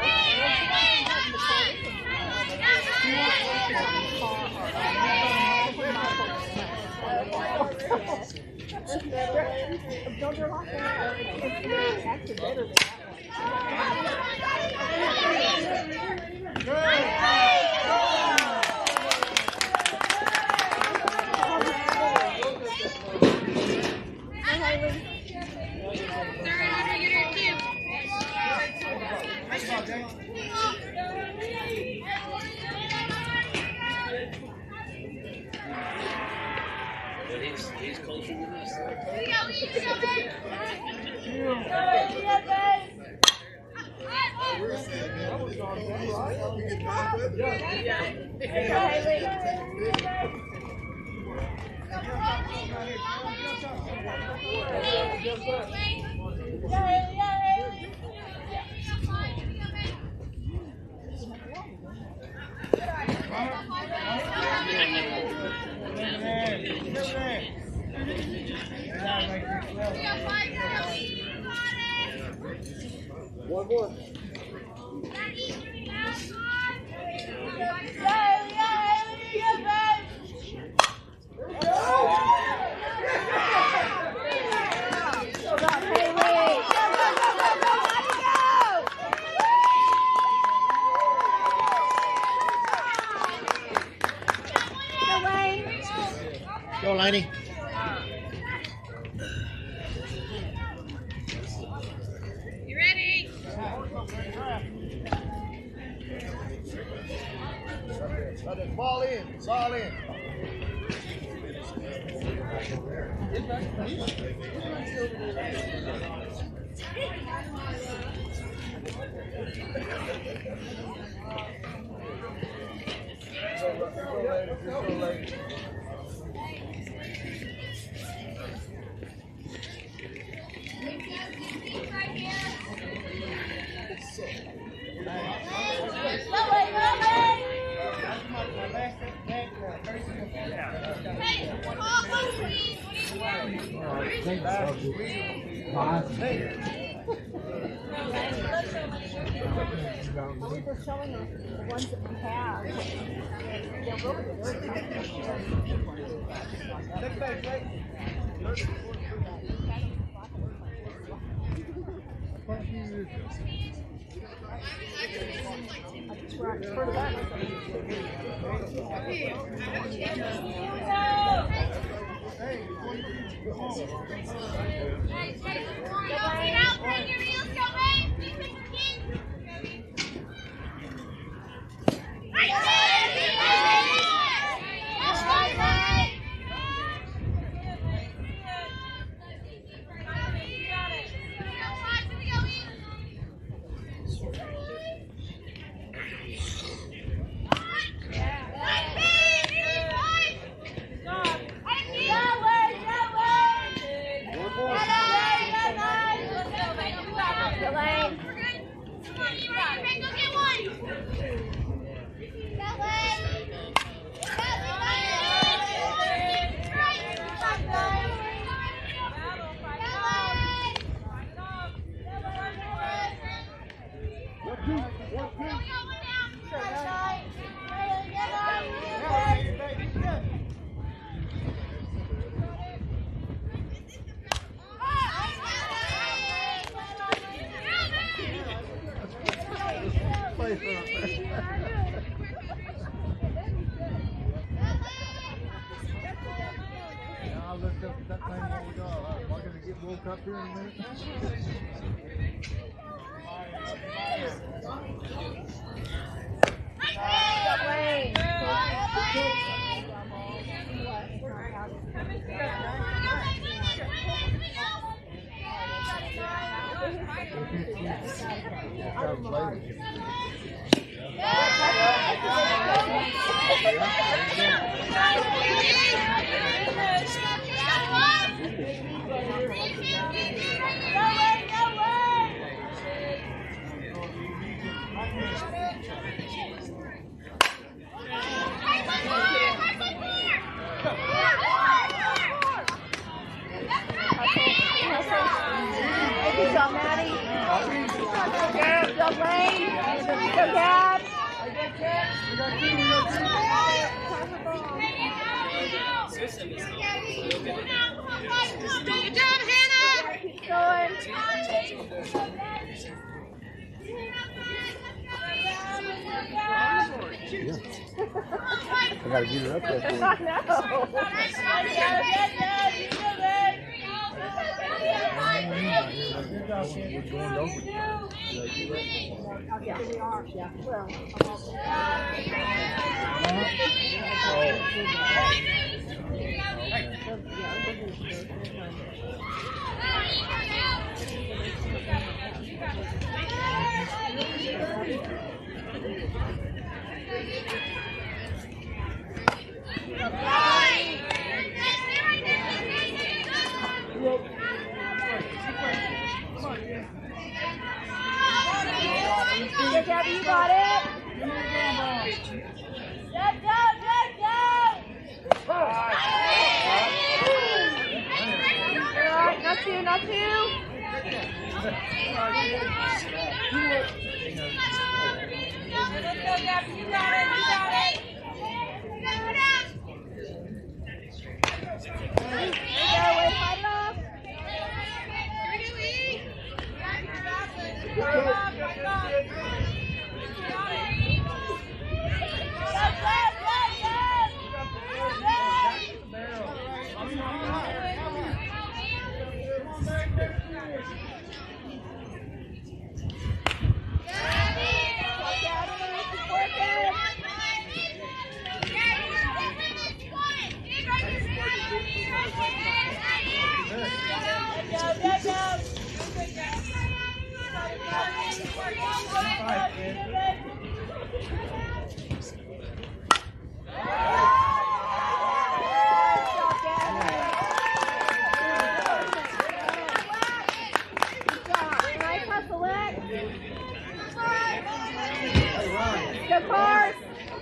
Don't you like that? It's actually better than He's, he's closer than us. One more. Go, Laney. You ready? Let it fall in. Fall in. We're just showing them the ones that we have. They're I looked up at that thing while we got. Am I going to get woke up here in a minute? Yeah. I gotta get it up there for you. I know. We're going over it. Yeah, we are. Yeah. Well, good job, you got it. Good go, good go. All right, not two, not two. Let's go, Gabby, you got it, you got it. There you go, wait, fight it off. Fight it off, fight it off. Go Cars!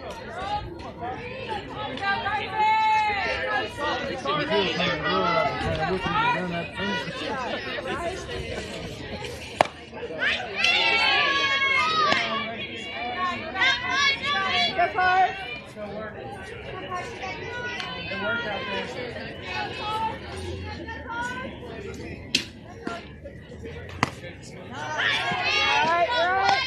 Go Cars! It worked out there. Alright, right.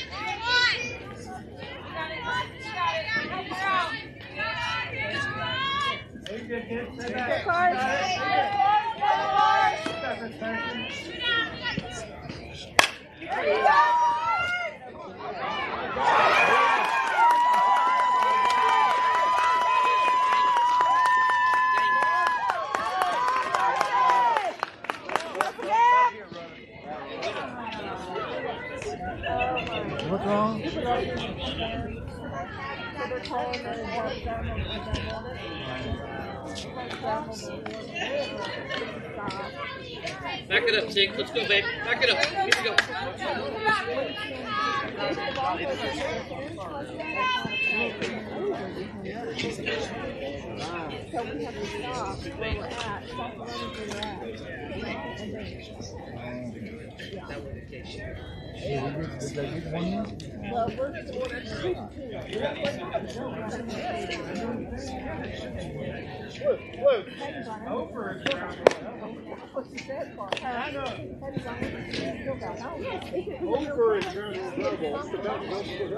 Go Cars! There you go! What's wrong? Back it up, Zeke. Let's go, babe. Back it up. Here we go. So we have to stop where we're at. Stop running where we're at. And then, Did they get, did they get one more? well, we're shooting two. Look, look. Head's on it. Over is around. What's the sad part? I know. Head's on it. Still got it. Over is around the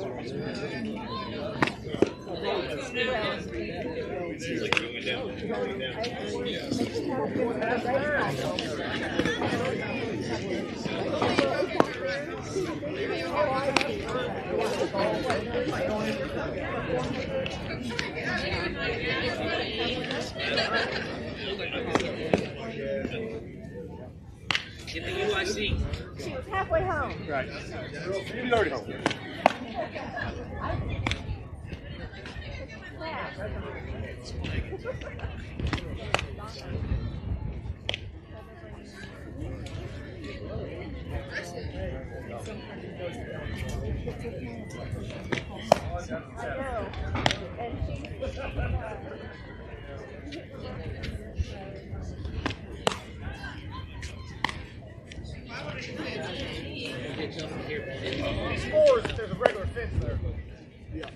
Get the U I C. She was halfway home. Right. She's already home. I know. And she's Scores if there's a regular fence there. Yeah.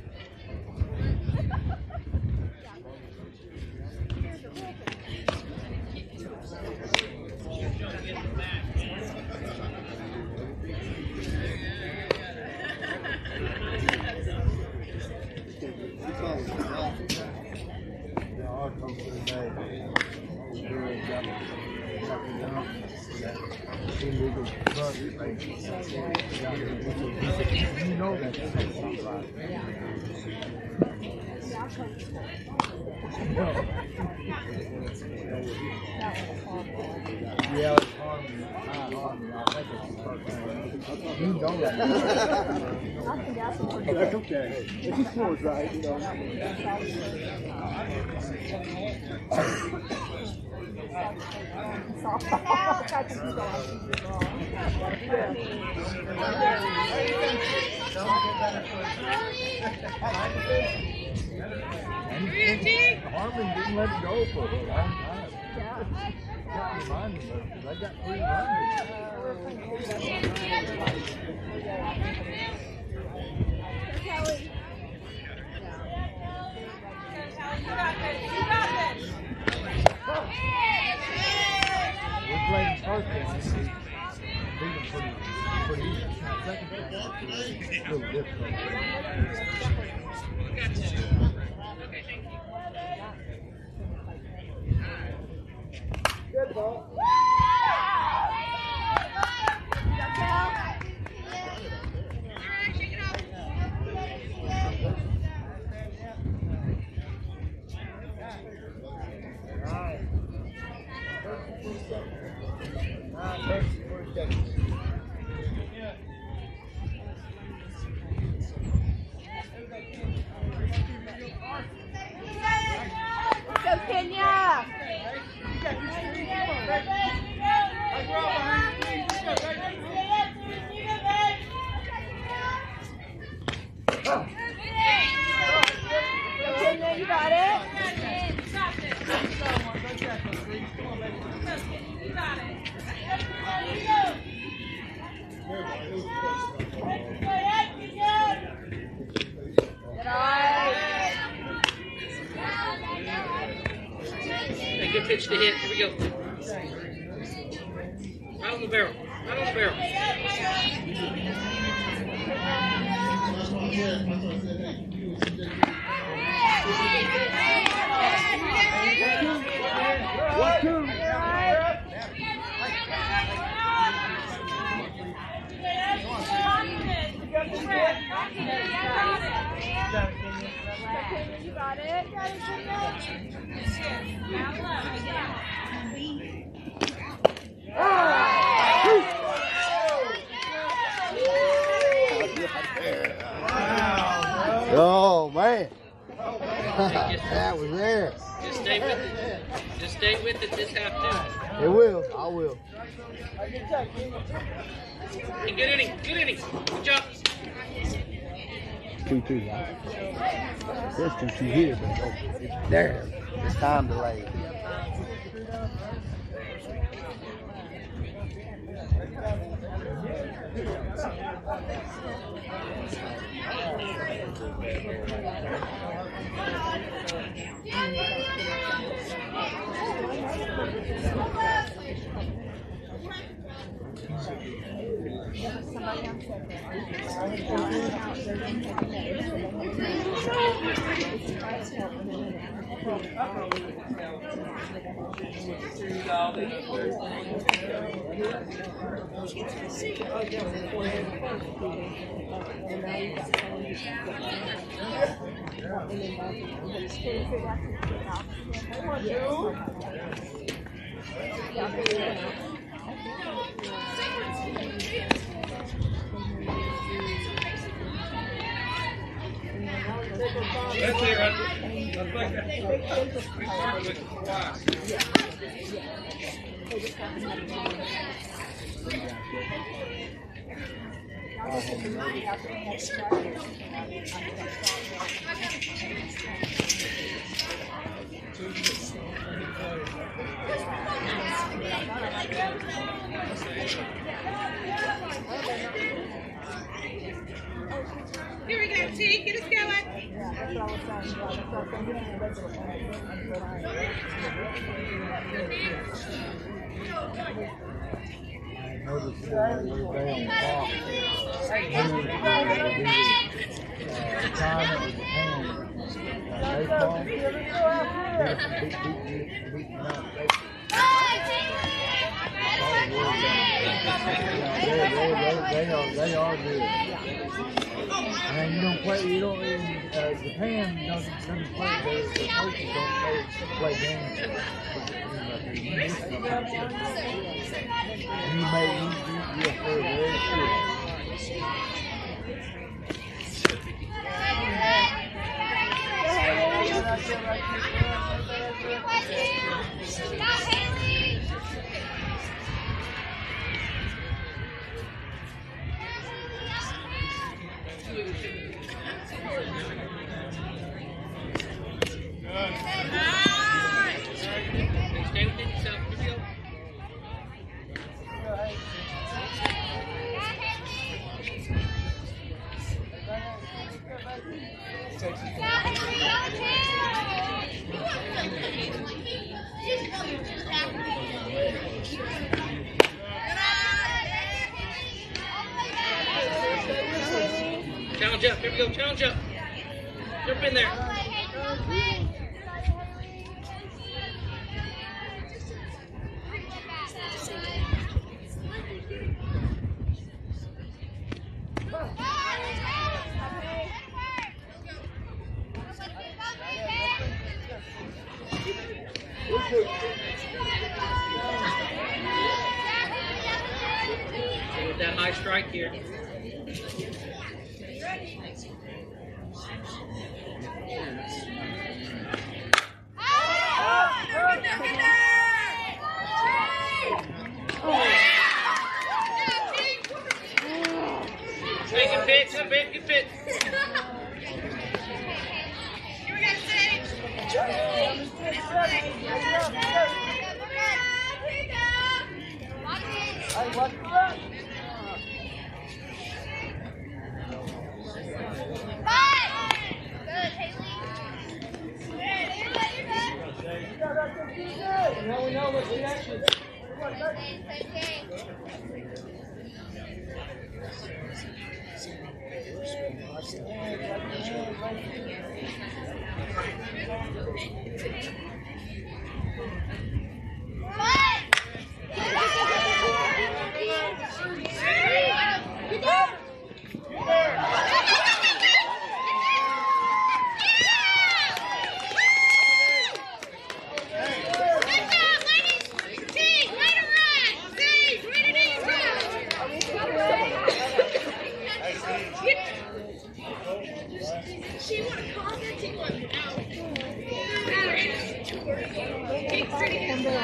our coach the other day. We really got it. Got it done. Illegal drug thing. You know that's not right. Yeah, it's Harmony. Not Harmony. I think it's his first name. You know that. That's okay. If he scores right, you know. Harmon didn't let it go for a long time. Got reminded of it, because I got three runners. We're playing first game. Beat them pretty, pretty easy. Second game, a little difficult. Good ball. Let's go, Kenya! Kenya, you got it? You got it. Hey, good pitch to hit. Here we go. Right on the barrel. Right on the barrel. One, two. You got it? Oh, man. That was there. Just stay with it. Just stay with it this half too. It will. I will. Hey, good inning. Good inning. Good job. two two, right? Distance you here, but it's there. It's time delay. That's it, right? That's like that. Here we go, T. Get us going. I noticed that the other day on the clock. The time it was the hand. Baseball. beat, beat, beat, beat them out. They, They're, they're, they are they are good. And you don't play. You don't. In, uh, Japan doesn't, doesn't play. The, the coaches don't play, play games. You miss something. You may you you you feel very good. Stay within yourself. Here we go. Challenge up. Here we go. Challenge up. Jump in there. With that high strike here. Hey, good pitch, good pitch, good pitch. Here we go, Hey, what's that? Now we know what's the action. She want to comment, she wants out.